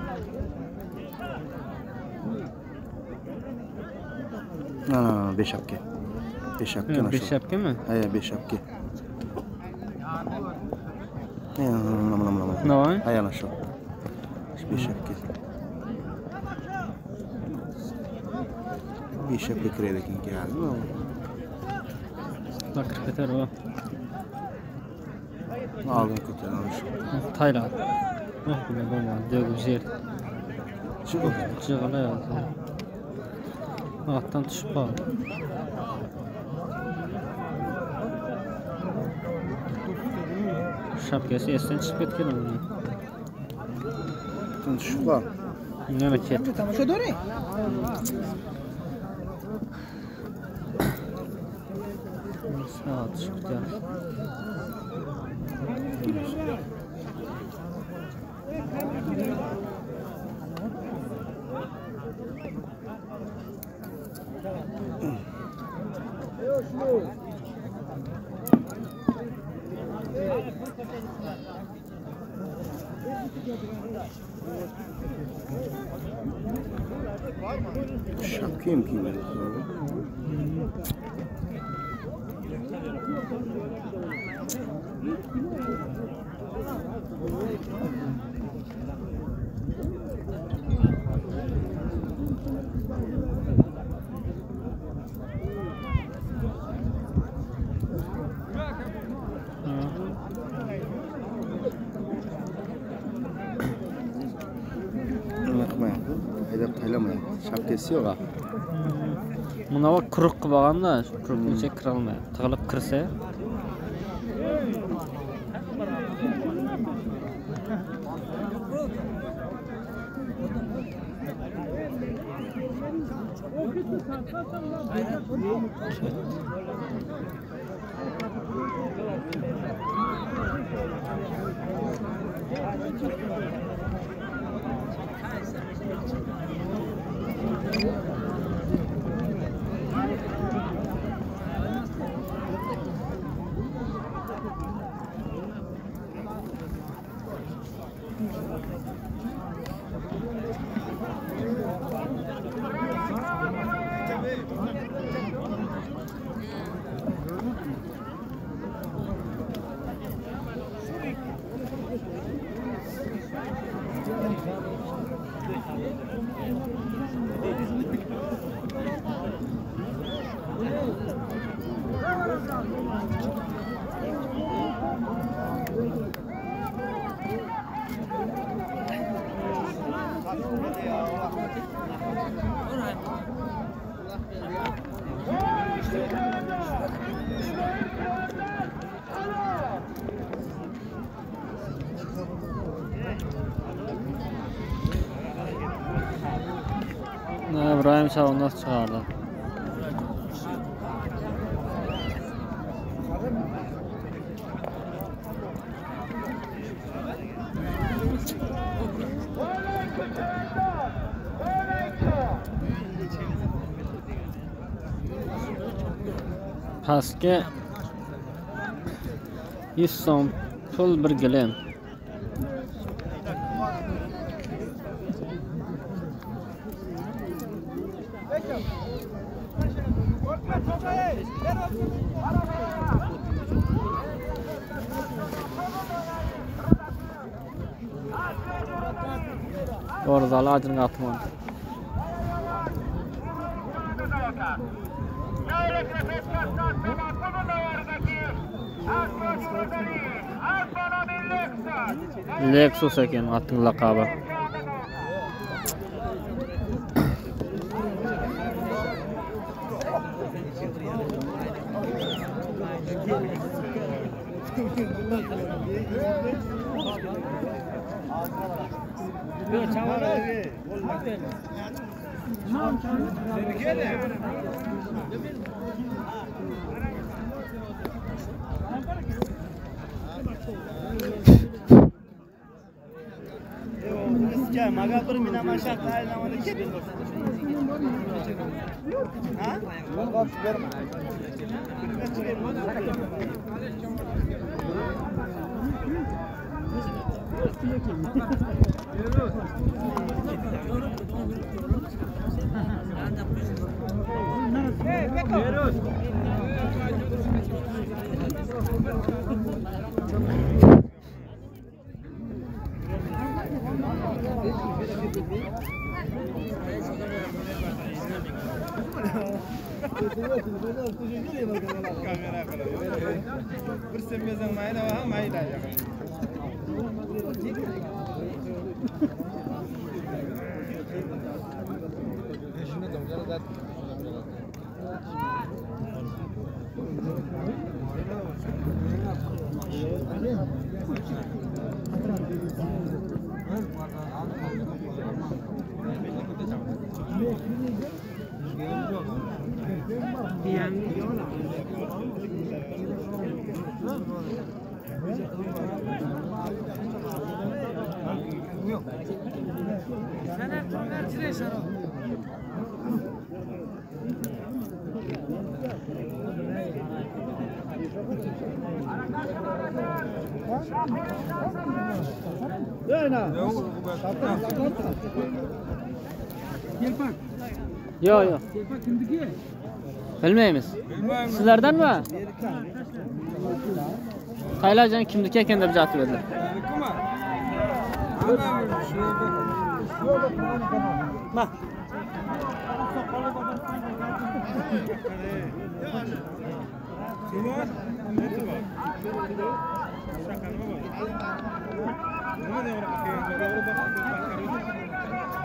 Ha, 5 şapka. 5 şapka. 5 şapka mı? He, 5 şapka. Ne var? Hayal aşağı. 5 şapka. 5 şapka kredi kim geldi mi? Bak yeter o. Aldım kötü alışım. Tayland. Oh bu ne baba? Dögü yer. Çıkın. Çıgıla ya. Attan düşüp al. Şapkası esten çıkıp ketken oldu. Sen şu var. Ne ket? Tamaşa döney. Saat çıktı. Şapkayım ki ben. kiramayapti. Shapkasi yo'q. Buna bak quruq qilib olganda, quruqlicha kira olmaydi. Tig'ilib kirsa İbrahim Şahundas çıkardı. Pastga 100 so'm pul bir gilam. Orada acını atma. Lexus ekan atın laqabı. Maga bir mina maşaq aylanmada keldi. Ha? Bir semezden mayla var, mayla ya. Yo. Bilmaymiz. Sizlardan mi? Qaylardan kimniki ekan deb javob berdilar. Ma.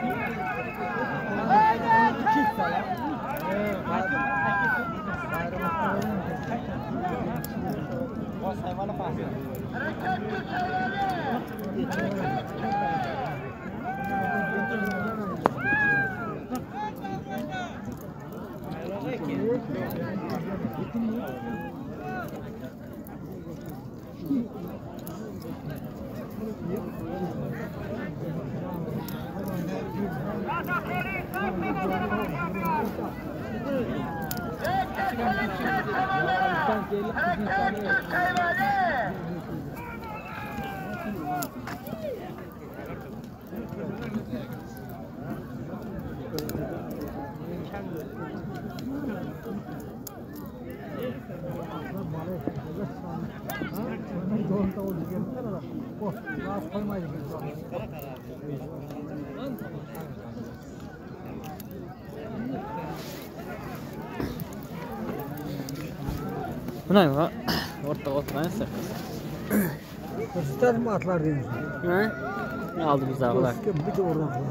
Buna bak. Orta oturmayın. Kısıtlar mı atlar diyorsun? Ne? Ne aldı biz ağlar? Bir de oradan falan.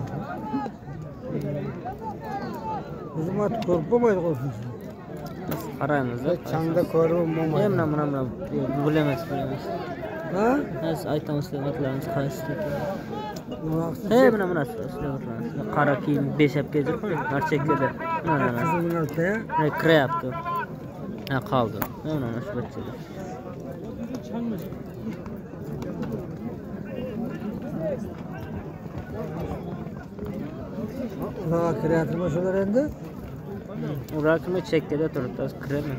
Bizim at korkmamaydı olsun. Arayınızda. Çanda korkmamaydı. Yemle. Bilemez. Ha? Neyse aytamız atlarınız kayısı. Muhakkak. He buna qara kiyim 5 hep gezir qo'y. Marchekkada. Kızımın altaya. Ne kira yaptı. Ha qoldi. Mana shu bachchalar. Unağa kreatif başlar endi. Urakma chekkada turibdi, kirami.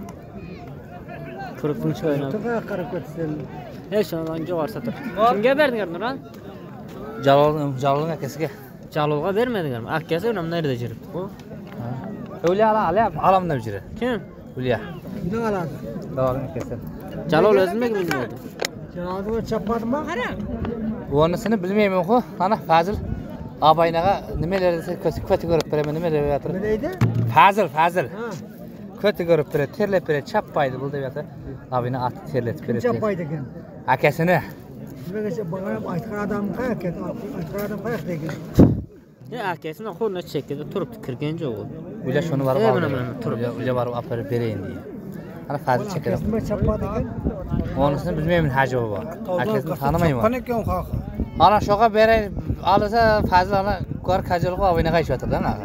40-chi o'ynab. To'g'ri qarab ketsin. Hech shundan jo'g'arsa tur. Kimga berdingiz Nurlan? Jalolning akasiga. Jalolga bermadingizmi? Akasi unam nerede jiribdi bu? O'liya alamda jiri. Kim? O'liya. Ne aladi? Jalolning akasi. Jalol o'zimi bilmaydi. Jalolni chapadimi? Qara. Unisini bilmayman-ku. Ana Fazil abaynaga nimalarni ko'ti ko'rib beraman, nima deyapti? Ne deydi? Fazil. Ha. Ko'ti ko'rib beradi, terlab beradi, chapbaydi bu deyapti. Abayni atni terlatib beradi. Chapaydi ekan. Akasini. Nimaga bana aytgan adam qayerga? Aytgan adam qayerga ekan? Akasini qo'lini chekkada turibdi, kirgan jo'q u. O'yla shuni borib mana turib. O'yla borib olib berayin deydi. Ana Fazil chekkada. Nima chapadi ekan? Unisini bilmayman hajobi bor. Akasini tanimayman. Chapan ekan xo'qa. Ana shoqa beray, olsa Fazil ana ko'r kajolga oynaga ishlatadi ana.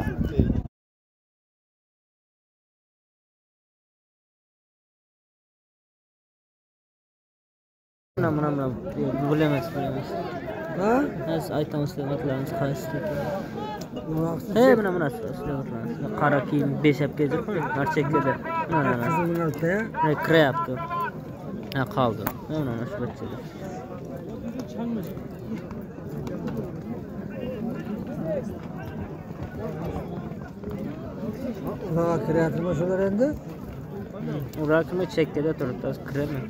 Mana bilemez. Ha? Neyse aytamız atlarınız kayısı. Muhakkak. He mana qara kiyim 5 hep gezir qo'y. Marchekkada. Mana Kızımın altaya. ne kira yaptı. Ha qoldi. Mana shu bachchalar. Unağa kreatif başlar endi. Urakma chekkada turibdi, kirami.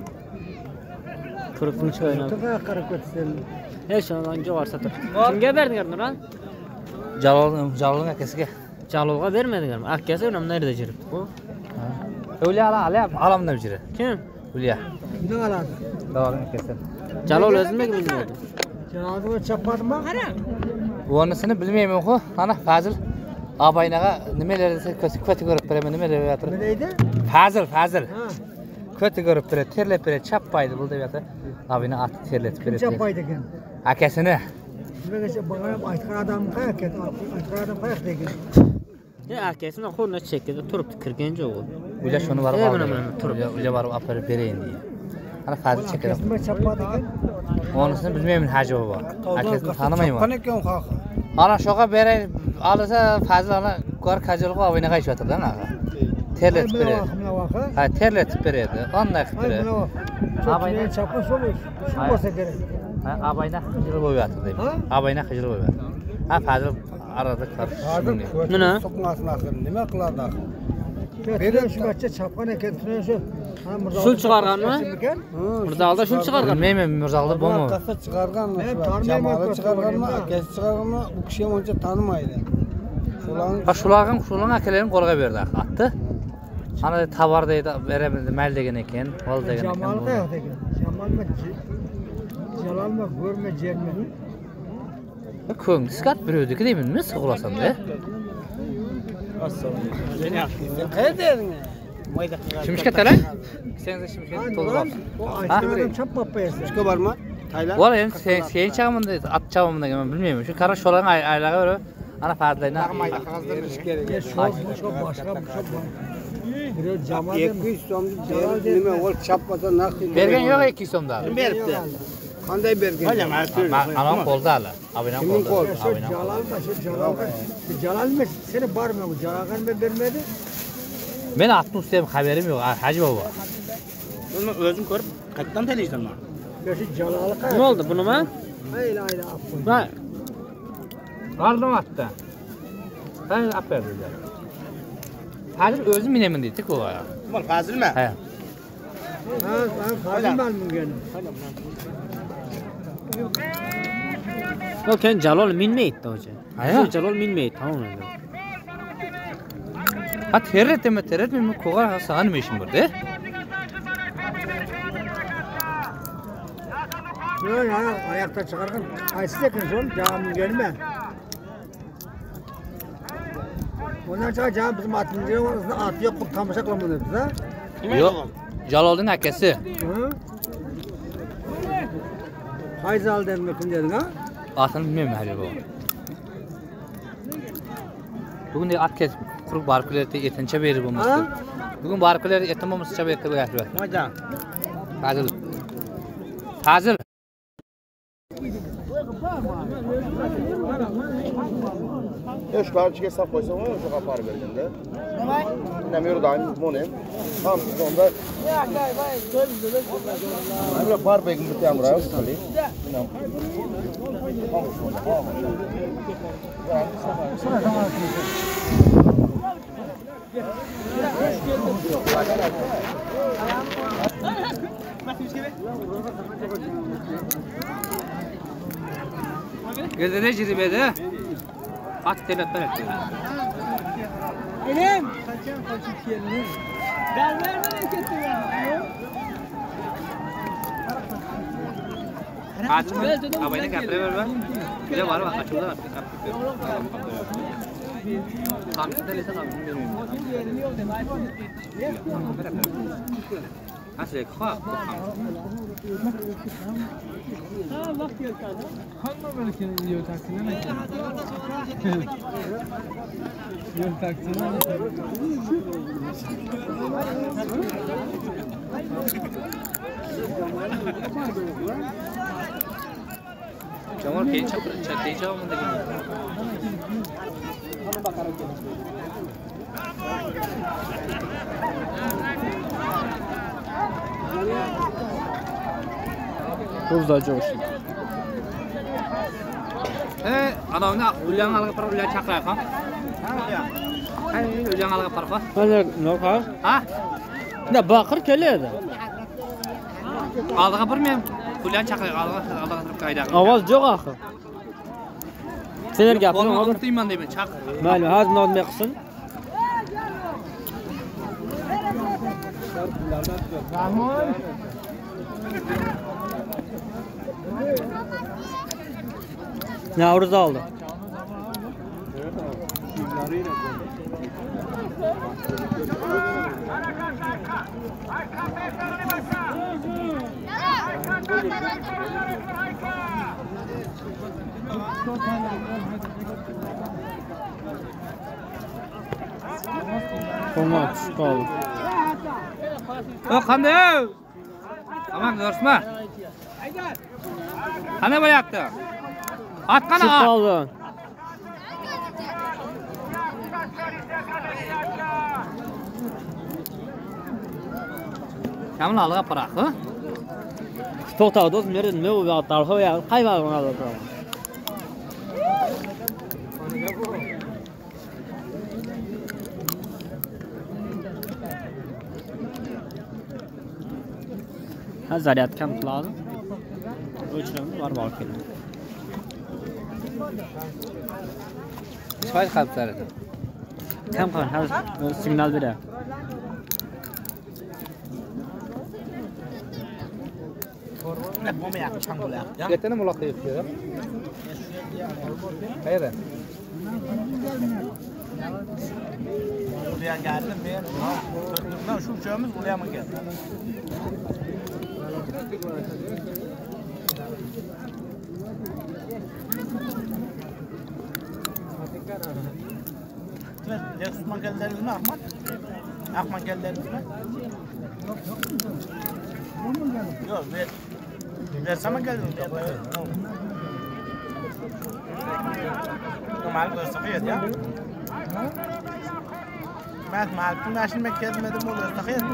40-chi o'ynab. To'g'ri qarab ketsin. Hech shundan jo'g'arsa tur. Kimga berdingiz Nurlan? Jalolning akasiga. Jalolga bermadingizmi? Akasi unam nerede jiribdi bu? O'liya alamda jiri. Kim? O'liya. Ne aladi? Jalolning akasi. Jalol o'zimi bilmaydi. Jalolni chapadimi? Qara. Unisini bilmayman-ku. Ana Fazil abaynaga nimalarni ko'ti ko'rib beraman, nima deyapti? Ne deydi? Fazil. Ha. Ko'ti ko'rib beradi, terlab beradi, chapbaydi bu deyapti. Abayni atni terlatib beradi. Chapaydi ekan. Akasini. Nimaga bana aytgan adam qayerga? Aytgan adam qayerga ekan? Akasini qo'lini chekkada turibdi, kirgan jo'q u. O'yla shuni borib mana turib. O'yla borib olib berayin deydi. Ana Fazil chekkada. Nima chapadi ekan? Unisini bilmayman hajobi bor. Akasini tanimayman. Chapan ekan xo'qa. Ana shoqa beray, olsa Fazil ana ko'r kajolga oynaga ishlatadi ana. Terlatib beradi. Ha, terlatib beradi. Onday qilib beradi. Abayna chapa so'lish. Shu bo'lsa kerak. Ha, abayna xijil bo'lyapti deydi. Abayna xijil bo'lyapti. Ha, Fazil arada qarshi. Nima? So'qmasini axir nima qiladi axir? Bergan shu bachcha chapgan ekan, shu. Shul chiqarganmi? Mirzalda shul chiqargan. Bilmayman, Mirzalda bo'lmi? Akasi chiqarganmi? Jamoat chiqarganmi? Akasi chiqarganmi? U kishi ham uncha tanimaydi. Shularning akalarini qo'lga berdi, atdi. Ana tovar deydi, beraman, mayl degan ekan, ol degan ekan. Jamal qayerda ekan? Jamalmi? Jalalmi, go'rmi, jermi? Ko'ngli sikat birovniki deyman, men sig'ulasan da. Qayerda eding? Shimishga talang. Senga shimishga to'g'ri. Ha? Chopib qo'yasiz. Shimishga borma. Taylar. Vola endi sen chaqamda at chavamda men bilmayman. Shu qara sho'lan aylaga berib, ana fardayni. Mayda qog'ozda berish kerak. Shu boshqa bir jamoa 200 so'mni berib nima ol chapmasa narx Bergan yo'q 200 so'mda. Kim beribdi? Qanday bergan? Anam qo'lda hali. Abinam qo'lda. Jalal seni borma bu Jalalga bermedi. Men atni ustayam xabarim yo'q. Haji baba. Buni o'zim ko'rib, qayerdan taniysanman? Shu Jalalga. Nima oldi bunimi? Ayla afqon. Va Aldım atda. Ben aferdi. Fazil o'zim minaman deydi-ku. Mal Fazilmi? Ha. Ha, ben Fazil ben bugün. o keyin Jalol minmaydi hoca. Aya. Jalol minmaydi, tamam endi. Ha terretmi ko'gar sağan mı işim burada? Yok ya, ayakta çıkarken aysiz ekin son, camın gelme. Ondan sonra cam bizim atımcıya atı yok, tamaşa kılamadı bize. Yok. Jalol'un akesi. Hı? Hayzal denme kim dedin ha? Atını bilmiyorum Haji baba. Bugün de at kes kurup barkuleri etinçe verir bu mustu. Bugün barkuleri etin olmasa verir gibi getiriyor. Hocam. Fazil. Şu karşıya sap koysam var şu kapar verdiğinde. Ne mi daim monem. Tam onda. Ama par bekim bir tane var kali. Gözüne ciribede. At teletler etti. Elim. Kaçak yerine. Ben vermeden kettim ya. Hadi abayına kapre ver ver. Bir de var bak açıldı bak. Kamçıda lesen abi bilmiyorum. Nasıl yakfa? Ha bak ya kadar. Hangi böyle kendi diyor taksine ne? Yok taksine ne? Kemal kençap çatlayacağım mı dedim. O'zdajo'sh. Anavni ulan alga par ulan chaqiraq ha. Hay, ulan alga par ha. Mana nima? Ha? Ne baqir keladi. Alga bir men ulan chaqiraq alga turib qayda. Ovoz yo'q axir. Sener gapini Qo'lni deyman deyman, chaq. Mayli, hozir nodmay qilsin. Navruz oldu. Tamam, çıkalım. O qanday? Aman ko'rsma. Qana bo'lyapti? Atqana. Çıkalım. Kamil alga paraq, ha? To'xta, do'st, men nima u yoqda tarixi ya, qay vaqtda oladi? Ha, zaryad kam qiladi. O'chiramiz, bor keladi. Choy qalblarida. Kam qil, hozir signal beradi. Ertani muloqot qilib. Hayır. Buraya geldim ben. Buradan şu uçağımız buraya mı geldi? Yaksutma geldileriniz mi Ahmet? Ahmet geldileriniz mi? Yok, verseme geldiniz. Normal gösteriyet ya. Ben malum yaşın beklemedim o gösteriyet.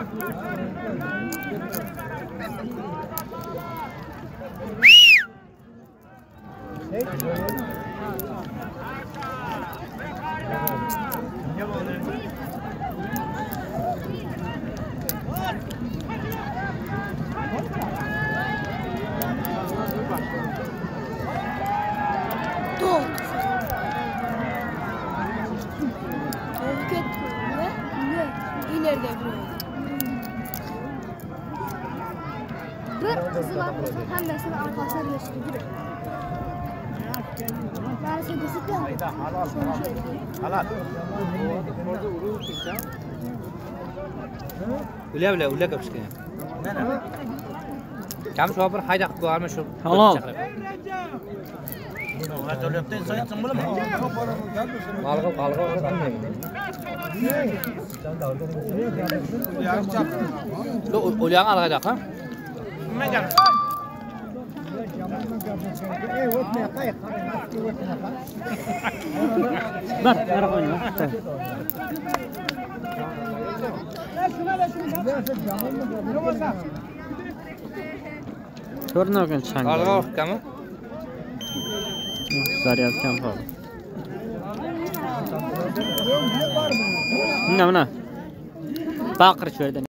Bir kızıl atmışım, hemmesini arkasına gösteriyor. Ben size destek Halal. Ule kapışken. Kam şu bir hayda koyarmış şu. Halal. Var dölepten sayıtsın bunu mu? Algı Ulan alacak ha? Ben geldim. Ver koyun. Görünüyor gün çangı. Algı kamı? Zaryat kamp oldu. Ne? Bakır şöyle